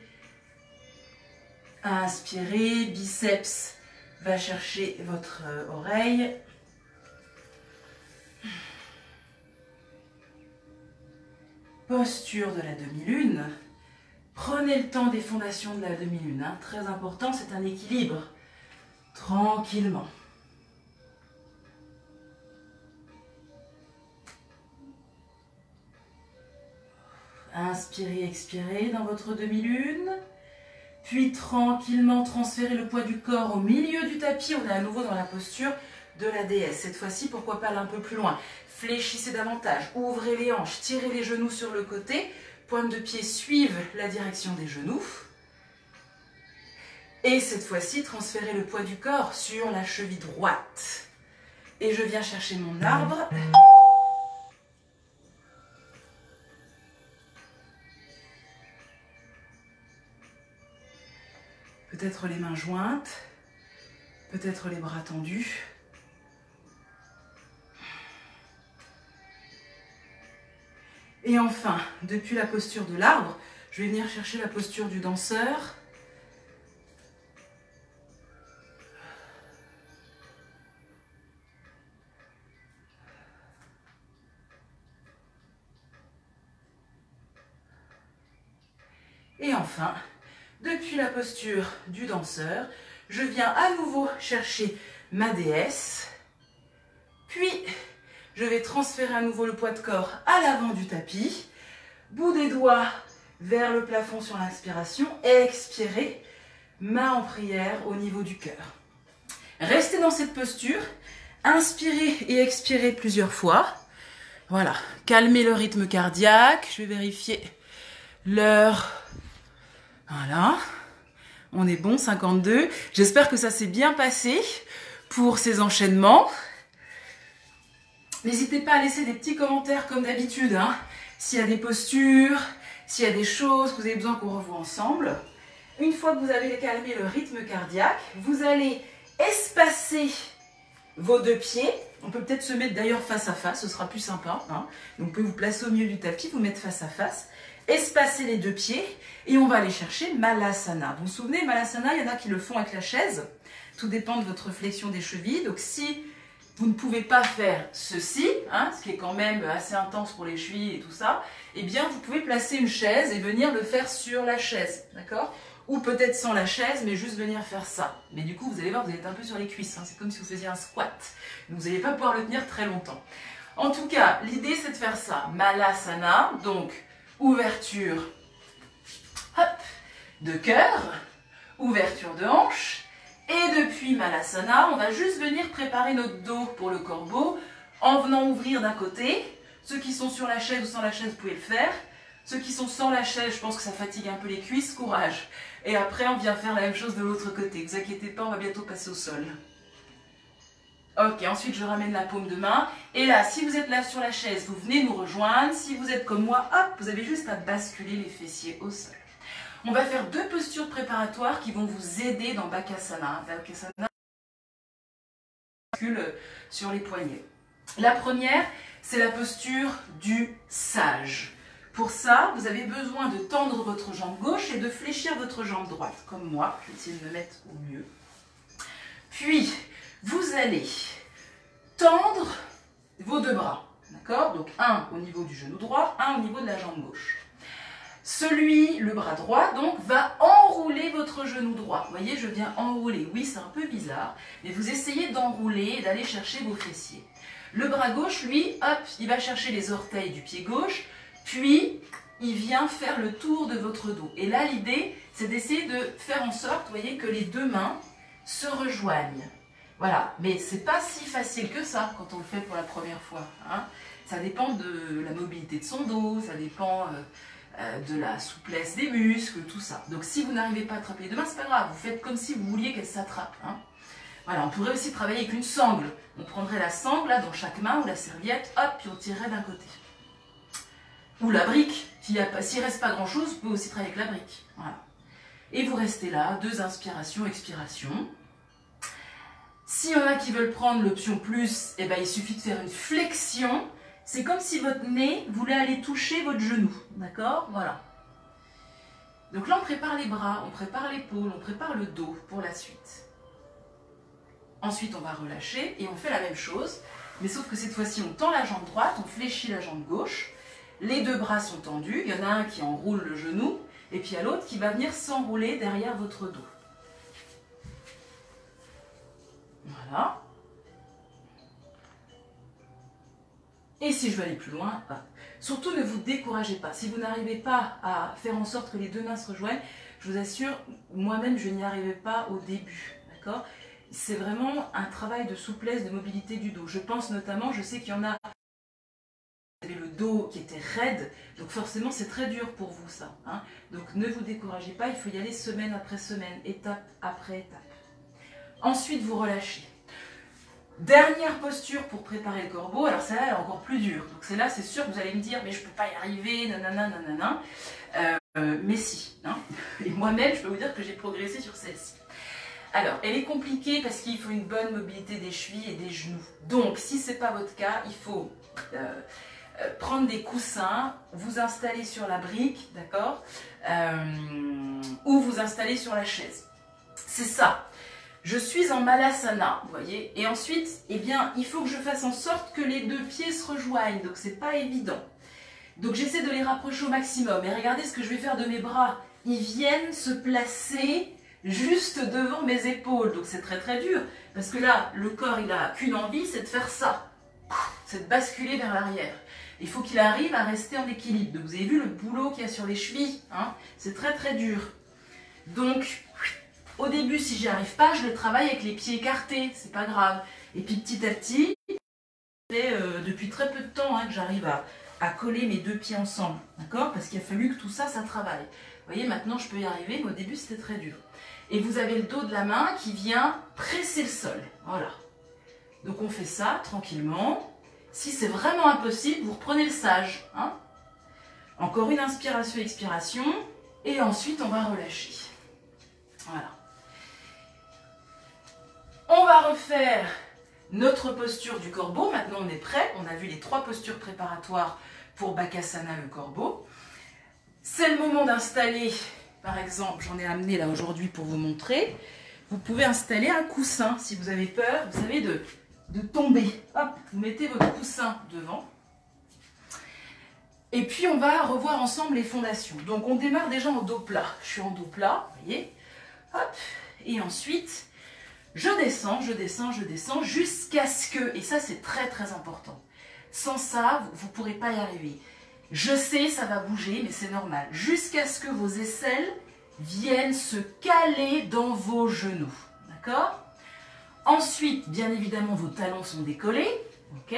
Inspirez, biceps va chercher votre oreille. Posture de la demi-lune. Prenez le temps des fondations de la demi-lune. Hein. Très important, c'est un équilibre. Tranquillement. Inspirez, expirez dans votre demi-lune. Puis tranquillement transférez le poids du corps au milieu du tapis. On est à nouveau dans la posture de la déesse. Cette fois-ci, pourquoi pas aller un peu plus loin. Fléchissez davantage, ouvrez les hanches, tirez les genoux sur le côté. Pointes de pied suivent la direction des genoux. Et cette fois-ci, transférez le poids du corps sur la cheville droite. Et je viens chercher mon arbre. Peut-être les mains jointes, peut-être les bras tendus. Et enfin, depuis la posture de l'arbre, je vais venir chercher la posture du danseur. Et enfin, Depuis la posture du danseur, je viens à nouveau chercher ma déesse. Puis, je vais transférer à nouveau le poids de corps à l'avant du tapis. Bout des doigts vers le plafond sur l'inspiration. Expirez, main en prière au niveau du cœur. Restez dans cette posture. Inspirez et expirez plusieurs fois. Voilà, calmez le rythme cardiaque. Je vais vérifier l'heure. Voilà, on est bon, cinquante-deux. J'espère que ça s'est bien passé pour ces enchaînements. N'hésitez pas à laisser des petits commentaires comme d'habitude, hein, s'il y a des postures, s'il y a des choses que vous avez besoin qu'on revoie ensemble. Une fois que vous avez calmé le rythme cardiaque, vous allez espacer vos deux pieds. On peut peut-être se mettre d'ailleurs face à face, ce sera plus sympa. Hein. Donc vous pouvez vous placer au milieu du tapis, vous mettre face à face, espacer les deux pieds et on va aller chercher Malasana. Vous vous souvenez, Malasana, il y en a qui le font avec la chaise. Tout dépend de votre flexion des chevilles. Donc si vous ne pouvez pas faire ceci, hein, ce qui est quand même assez intense pour les chevilles et tout ça, eh bien vous pouvez placer une chaise et venir le faire sur la chaise, d'accord? Ou peut-être sans la chaise, mais juste venir faire ça. Mais du coup, vous allez voir, vous êtes un peu sur les cuisses, hein, c'est comme si vous faisiez un squat. Vous n'allez pas pouvoir le tenir très longtemps. En tout cas, l'idée c'est de faire ça. Malasana, donc ouverture hop, de cœur, ouverture de hanche. Et depuis Malasana, on va juste venir préparer notre dos pour le corbeau en venant ouvrir d'un côté. Ceux qui sont sur la chaise ou sans la chaise, vous pouvez le faire. Ceux qui sont sans la chaise, je pense que ça fatigue un peu les cuisses, courage. Et après, on vient faire la même chose de l'autre côté. Ne vous inquiétez pas, on va bientôt passer au sol. Ok, ensuite je ramène la paume de main. Et là, si vous êtes là sur la chaise, vous venez nous rejoindre. Si vous êtes comme moi, hop, vous avez juste à basculer les fessiers au sol. On va faire deux postures préparatoires qui vont vous aider dans Bakasana. Bakasana, bascule sur les poignets. La première, c'est la posture du sage. Pour ça, vous avez besoin de tendre votre jambe gauche et de fléchir votre jambe droite, comme moi. Je vais essayer de me mettre au mieux. Puis, vous allez tendre vos deux bras, d'accord? Donc, un au niveau du genou droit, un au niveau de la jambe gauche. Celui, le bras droit, donc, va enrouler votre genou droit. Vous voyez, je viens enrouler. Oui, c'est un peu bizarre, mais vous essayez d'enrouler et d'aller chercher vos fessiers. Le bras gauche, lui, hop, il va chercher les orteils du pied gauche, puis il vient faire le tour de votre dos. Et là, l'idée, c'est d'essayer de faire en sorte, vous voyez, que les deux mains se rejoignent. Voilà, mais c'est pas si facile que ça quand on le fait pour la première fois. Hein. Ça dépend de la mobilité de son dos, ça dépend euh, euh, de la souplesse des muscles, tout ça. Donc si vous n'arrivez pas à attraper les deux mains, c'est pas grave, vous faites comme si vous vouliez qu'elles s'attrapent. Hein. Voilà, on pourrait aussi travailler avec une sangle. On prendrait la sangle là, dans chaque main ou la serviette, hop, puis on tirerait d'un côté. Ou la brique, s'il ne reste pas grand chose, vous pouvez aussi travailler avec la brique. Voilà. Et vous restez là, deux inspirations, expirations. S'il y en a qui veulent prendre l'option plus, eh ben, il suffit de faire une flexion. C'est comme si votre nez voulait aller toucher votre genou. D'accord? Voilà. Donc là, on prépare les bras, on prépare l'épaule, on prépare le dos pour la suite. Ensuite, on va relâcher et on fait la même chose. Mais sauf que cette fois-ci, on tend la jambe droite, on fléchit la jambe gauche. Les deux bras sont tendus, il y en a un qui enroule le genou, et puis il y a l'autre qui va venir s'enrouler derrière votre dos. Voilà. Et si je veux aller plus loin, bah, surtout ne vous découragez pas. Si vous n'arrivez pas à faire en sorte que les deux mains se rejoignent, je vous assure, moi-même je n'y arrivais pas au début. D'accord ? C'est vraiment un travail de souplesse, de mobilité du dos. Je pense notamment, je sais qu'il y en a qui avaient le dos qui était raide, donc forcément c'est très dur pour vous ça. Hein. Donc ne vous découragez pas, il faut y aller semaine après semaine, étape après étape. Ensuite vous relâchez. Dernière posture pour préparer le corbeau, alors celle-là elle est encore plus dure. Donc celle-là c'est sûr que vous allez me dire mais je ne peux pas y arriver, nanana, nanana. Euh, euh, mais si. Hein. Et moi-même je peux vous dire que j'ai progressé sur celle-ci. Alors, elle est compliquée parce qu'il faut une bonne mobilité des chevilles et des genoux. Donc, si ce n'est pas votre cas, il faut euh, euh, prendre des coussins, vous installer sur la brique, d'accord, euh, ou vous installer sur la chaise. C'est ça. Je suis en Malasana, vous voyez, et ensuite, eh bien, il faut que je fasse en sorte que les deux pieds se rejoignent. Donc, ce n'est pas évident. Donc j'essaie de les rapprocher au maximum. Et regardez ce que je vais faire de mes bras. Ils viennent se placer juste devant mes épaules. Donc c'est très très dur. Parce que là, le corps, il n'a qu'une envie, c'est de faire ça. C'est de basculer vers l'arrière. Il faut qu'il arrive à rester en équilibre. Donc vous avez vu le boulot qu'il y a sur les chevilles, hein? C'est très très dur. Donc au début, si j'y arrive pas, je le travaille avec les pieds écartés, c'est pas grave. Et puis petit à petit, c'est euh, depuis très peu de temps hein, que j'arrive à, à coller mes deux pieds ensemble, d'accord? Parce qu'il a fallu que tout ça, ça travaille. Vous voyez, maintenant je peux y arriver, mais au début c'était très dur. Et vous avez le dos de la main qui vient presser le sol, voilà. Donc on fait ça tranquillement. Si c'est vraiment impossible, vous reprenez le sage. Hein? Encore une inspiration, expiration. Et ensuite, on va relâcher. Voilà. On va refaire notre posture du corbeau. Maintenant, on est prêt. On a vu les trois postures préparatoires pour Bakasana, le corbeau. C'est le moment d'installer, par exemple, j'en ai amené là aujourd'hui pour vous montrer. Vous pouvez installer un coussin si vous avez peur, vous savez, de... de tomber. Hop, vous mettez votre coussin devant. Et puis on va revoir ensemble les fondations. Donc on démarre déjà en dos plat. Je suis en dos plat, vous voyez. Hop, et ensuite, je descends, je descends, je descends jusqu'à ce que, et ça c'est très très important, sans ça, vous ne pourrez pas y arriver. Je sais, ça va bouger, mais c'est normal. Jusqu'à ce que vos aisselles viennent se caler dans vos genoux. D'accord ? Ensuite, bien évidemment, vos talons sont décollés, ok?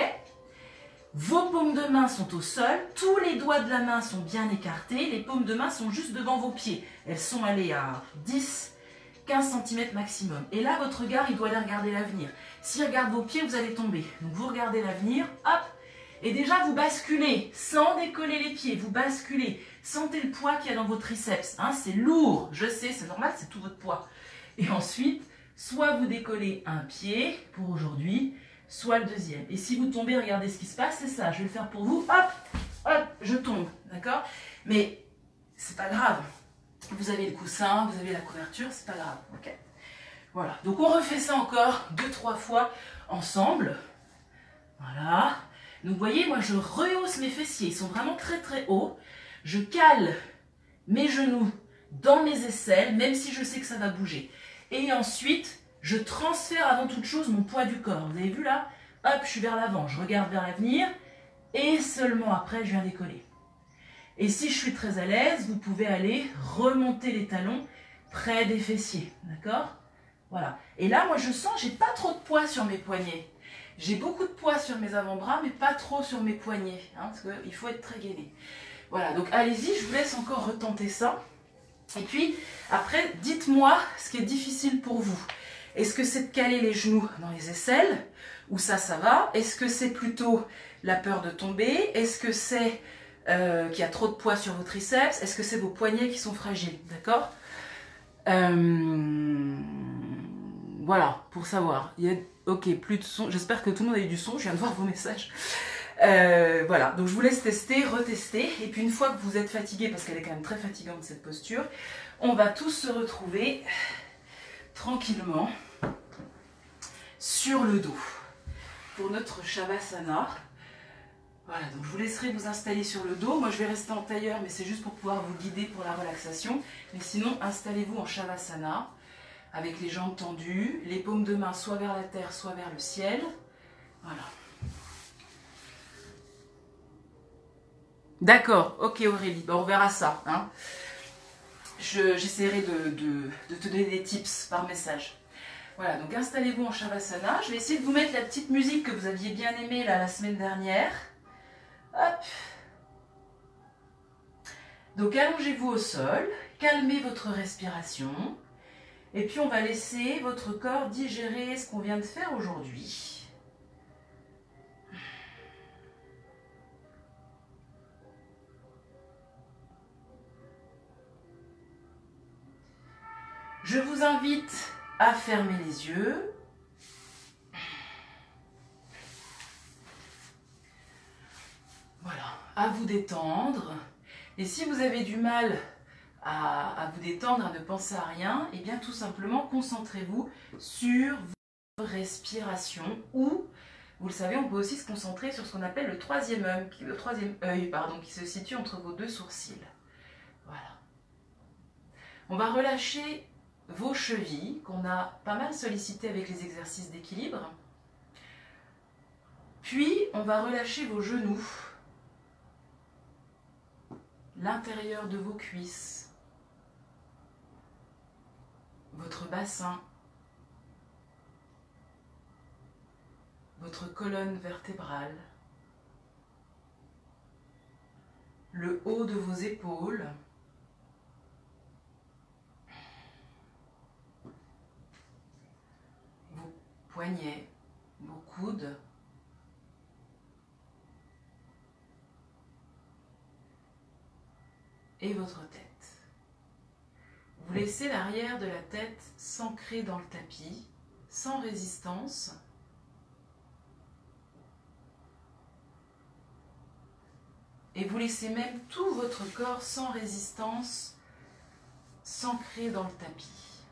Vos paumes de main sont au sol, tous les doigts de la main sont bien écartés, les paumes de main sont juste devant vos pieds. Elles sont allées à dix à quinze centimètres maximum. Et là, votre regard, il doit aller regarder l'avenir. S'il regarde vos pieds, vous allez tomber. Donc, vous regardez l'avenir, hop, et déjà, vous basculez, sans décoller les pieds, vous basculez. Sentez le poids qu'il y a dans vos triceps, hein, c'est lourd, je sais, c'est normal, c'est tout votre poids. Et ensuite, soit vous décollez un pied pour aujourd'hui, soit le deuxième. Et si vous tombez, regardez ce qui se passe, c'est ça. Je vais le faire pour vous. Hop, hop, je tombe, d'accord? Mais c'est pas grave. Vous avez le coussin, vous avez la couverture, c'est pas grave, ok? Voilà. Donc on refait ça encore deux, trois fois ensemble. Voilà. Donc vous voyez, moi je rehausse mes fessiers. Ils sont vraiment très très hauts. Je cale mes genoux dans mes aisselles, même si je sais que ça va bouger. Et ensuite, je transfère avant toute chose mon poids du corps. Vous avez vu là? Hop, je suis vers l'avant, je regarde vers l'avenir et seulement après, je viens décoller. Et si je suis très à l'aise, vous pouvez aller remonter les talons près des fessiers, d'accord? Voilà. Et là, moi, je sens, j'ai pas trop de poids sur mes poignets. J'ai beaucoup de poids sur mes avant-bras, mais pas trop sur mes poignets, hein, parce qu'il faut être très gainé. Voilà, donc allez-y, je vous laisse encore retenter ça. Et puis, après, dites-moi ce qui est difficile pour vous. Est-ce que c'est de caler les genoux dans les aisselles? Ou ça, ça va? Est-ce que c'est plutôt la peur de tomber? Est-ce que c'est euh, qu'il y a trop de poids sur vos triceps? Est-ce que c'est vos poignets qui sont fragiles? D'accord? euh, Voilà, pour savoir. Il y a, ok, plus de son. J'espère que tout le monde a eu du son. Je viens de voir vos messages. Euh, voilà, donc je vous laisse tester, retester. Et puis une fois que vous êtes fatigué, parce qu'elle est quand même très fatigante cette posture, on va tous se retrouver tranquillement sur le dos pour notre Shavasana. Voilà, donc je vous laisserai vous installer sur le dos. Moi je vais rester en tailleur, mais c'est juste pour pouvoir vous guider pour la relaxation. Mais sinon, installez-vous en Shavasana avec les jambes tendues, les paumes de main soit vers la terre, soit vers le ciel. Voilà. D'accord, ok Aurélie, ben, on verra ça. Hein. J'essaierai de, de, de te donner des tips par message. Voilà, donc installez-vous en Shavasana. Je vais essayer de vous mettre la petite musique que vous aviez bien aimée là, la semaine dernière. Hop. Donc allongez-vous au sol, calmez votre respiration. Et puis on va laisser votre corps digérer ce qu'on vient de faire aujourd'hui. Je vous invite à fermer les yeux. Voilà, à vous détendre. Et si vous avez du mal à, à vous détendre, à ne penser à rien, eh bien tout simplement concentrez-vous sur votre respiration ou Vous le savez, on peut aussi se concentrer sur ce qu'on appelle le troisième œil, le troisième œil pardon, qui se situe entre vos deux sourcils. Voilà. On va relâcher vos chevilles, qu'on a pas mal sollicitées avec les exercices d'équilibre. Puis, on va relâcher vos genoux, l'intérieur de vos cuisses, votre bassin, votre colonne vertébrale, le haut de vos épaules, vos poignets, vos coudes, et votre tête. Vous laissez l'arrière de la tête s'ancrer dans le tapis, sans résistance. Et vous laissez même tout votre corps sans résistance s'ancrer dans le tapis.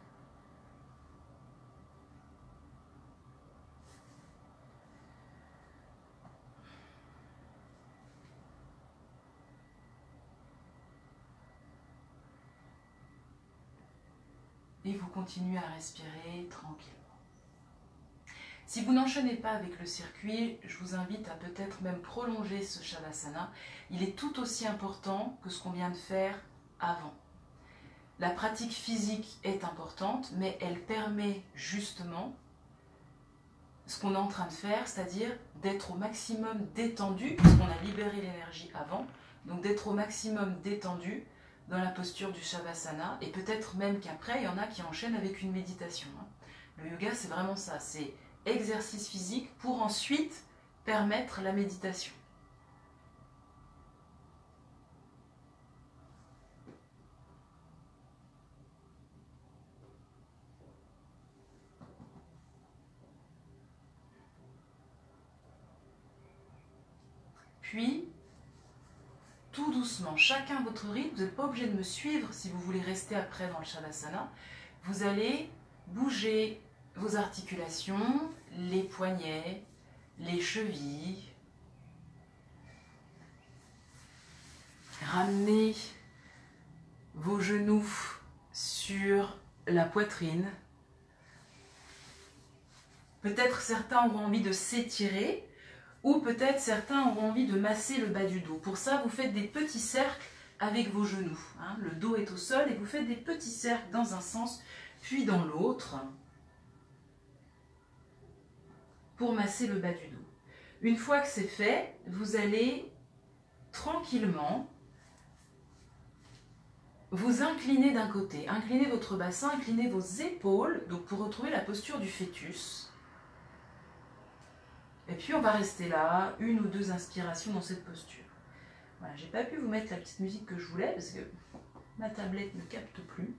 Et vous continuez à respirer tranquillement. Si vous n'enchaînez pas avec le circuit, je vous invite à peut-être même prolonger ce Shavasana. Il est tout aussi important que ce qu'on vient de faire avant. La pratique physique est importante, mais elle permet justement ce qu'on est en train de faire, c'est-à-dire d'être au maximum détendu, puisqu'on a libéré l'énergie avant, donc d'être au maximum détendu dans la posture du Shavasana, et peut-être même qu'après, il y en a qui enchaînent avec une méditation. Le yoga, c'est vraiment ça, c'est exercice physique pour ensuite permettre la méditation. Puis, tout doucement, chacun votre rythme, vous n'êtes pas obligé de me suivre si vous voulez rester après dans le Shavasana. Vous allez bouger vos articulations, les poignets, les chevilles. Ramenez vos genoux sur la poitrine. Peut-être certains auront envie de s'étirer, ou peut-être certains auront envie de masser le bas du dos. Pour ça, vous faites des petits cercles avec vos genoux. Hein. Le dos est au sol et vous faites des petits cercles dans un sens, puis dans l'autre, pour masser le bas du dos. Une fois que c'est fait, vous allez tranquillement vous incliner d'un côté. Inclinez votre bassin, inclinez vos épaules, donc pour retrouver la posture du fœtus. Et puis on va rester là, une ou deux inspirations dans cette posture. Voilà, j'ai pas pu vous mettre la petite musique que je voulais parce que ma tablette ne capte plus.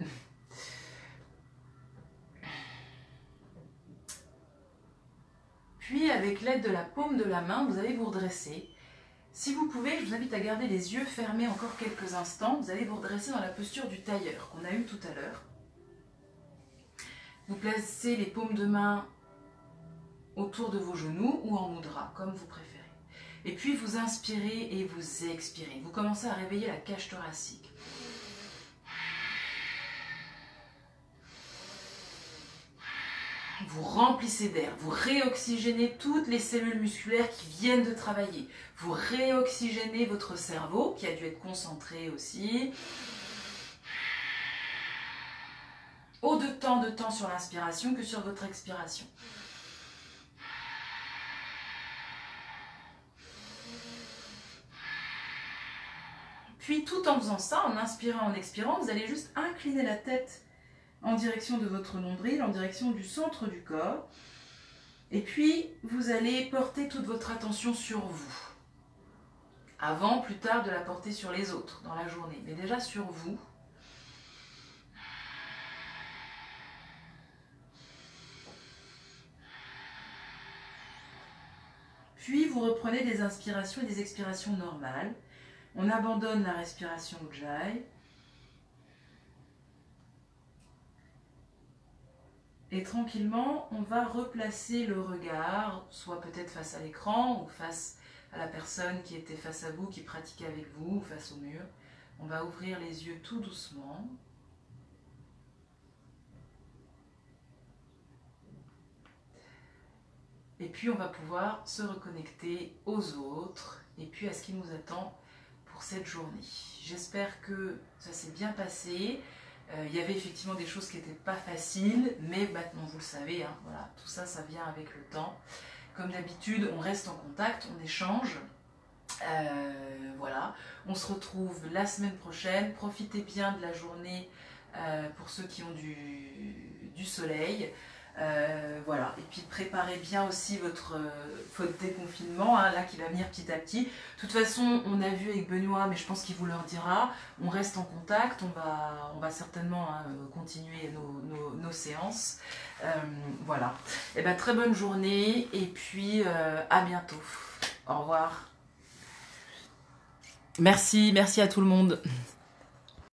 Puis avec l'aide de la paume de la main, vous allez vous redresser. Si vous pouvez, je vous invite à garder les yeux fermés encore quelques instants. Vous allez vous redresser dans la posture du tailleur qu'on a eu tout à l'heure. Vous placez les paumes de main autour de vos genoux ou en mudra, comme vous préférez. Et puis vous inspirez et vous expirez. Vous commencez à réveiller la cage thoracique. Vous remplissez d'air, vous réoxygénez toutes les cellules musculaires qui viennent de travailler. Vous réoxygénez votre cerveau qui a dû être concentré aussi. Autant de temps sur l'inspiration que sur votre expiration. Puis tout en faisant ça, en inspirant, en expirant, vous allez juste incliner la tête en direction de votre nombril, en direction du centre du corps. Et puis, vous allez porter toute votre attention sur vous. Avant, plus tard, de la porter sur les autres dans la journée. Mais déjà sur vous. Puis, vous reprenez des inspirations et des expirations normales. On abandonne la respiration Ujjayi. Et tranquillement, on va replacer le regard, soit peut-être face à l'écran ou face à la personne qui était face à vous, qui pratiquait avec vous, ou face au mur. On va ouvrir les yeux tout doucement. Et puis on va pouvoir se reconnecter aux autres et puis à ce qui nous attend pour cette journée. J'espère que ça s'est bien passé. Euh, il y avait effectivement des choses qui n'étaient pas faciles, mais maintenant vous le savez, hein, voilà, tout ça, ça vient avec le temps. Comme d'habitude, on reste en contact, on échange. Euh, voilà, on se retrouve la semaine prochaine. Profitez bien de la journée euh, pour ceux qui ont du, du soleil. Euh, voilà, et puis préparez bien aussi votre, euh, votre déconfinement, hein, là qui va venir petit à petit. De toute façon, on a vu avec Benoît, mais je pense qu'il vous le redira, on reste en contact, on va, on va certainement hein, continuer nos, nos, nos séances. Euh, voilà, et ben, très bonne journée, et puis euh, à bientôt. Au revoir. Merci, merci à tout le monde.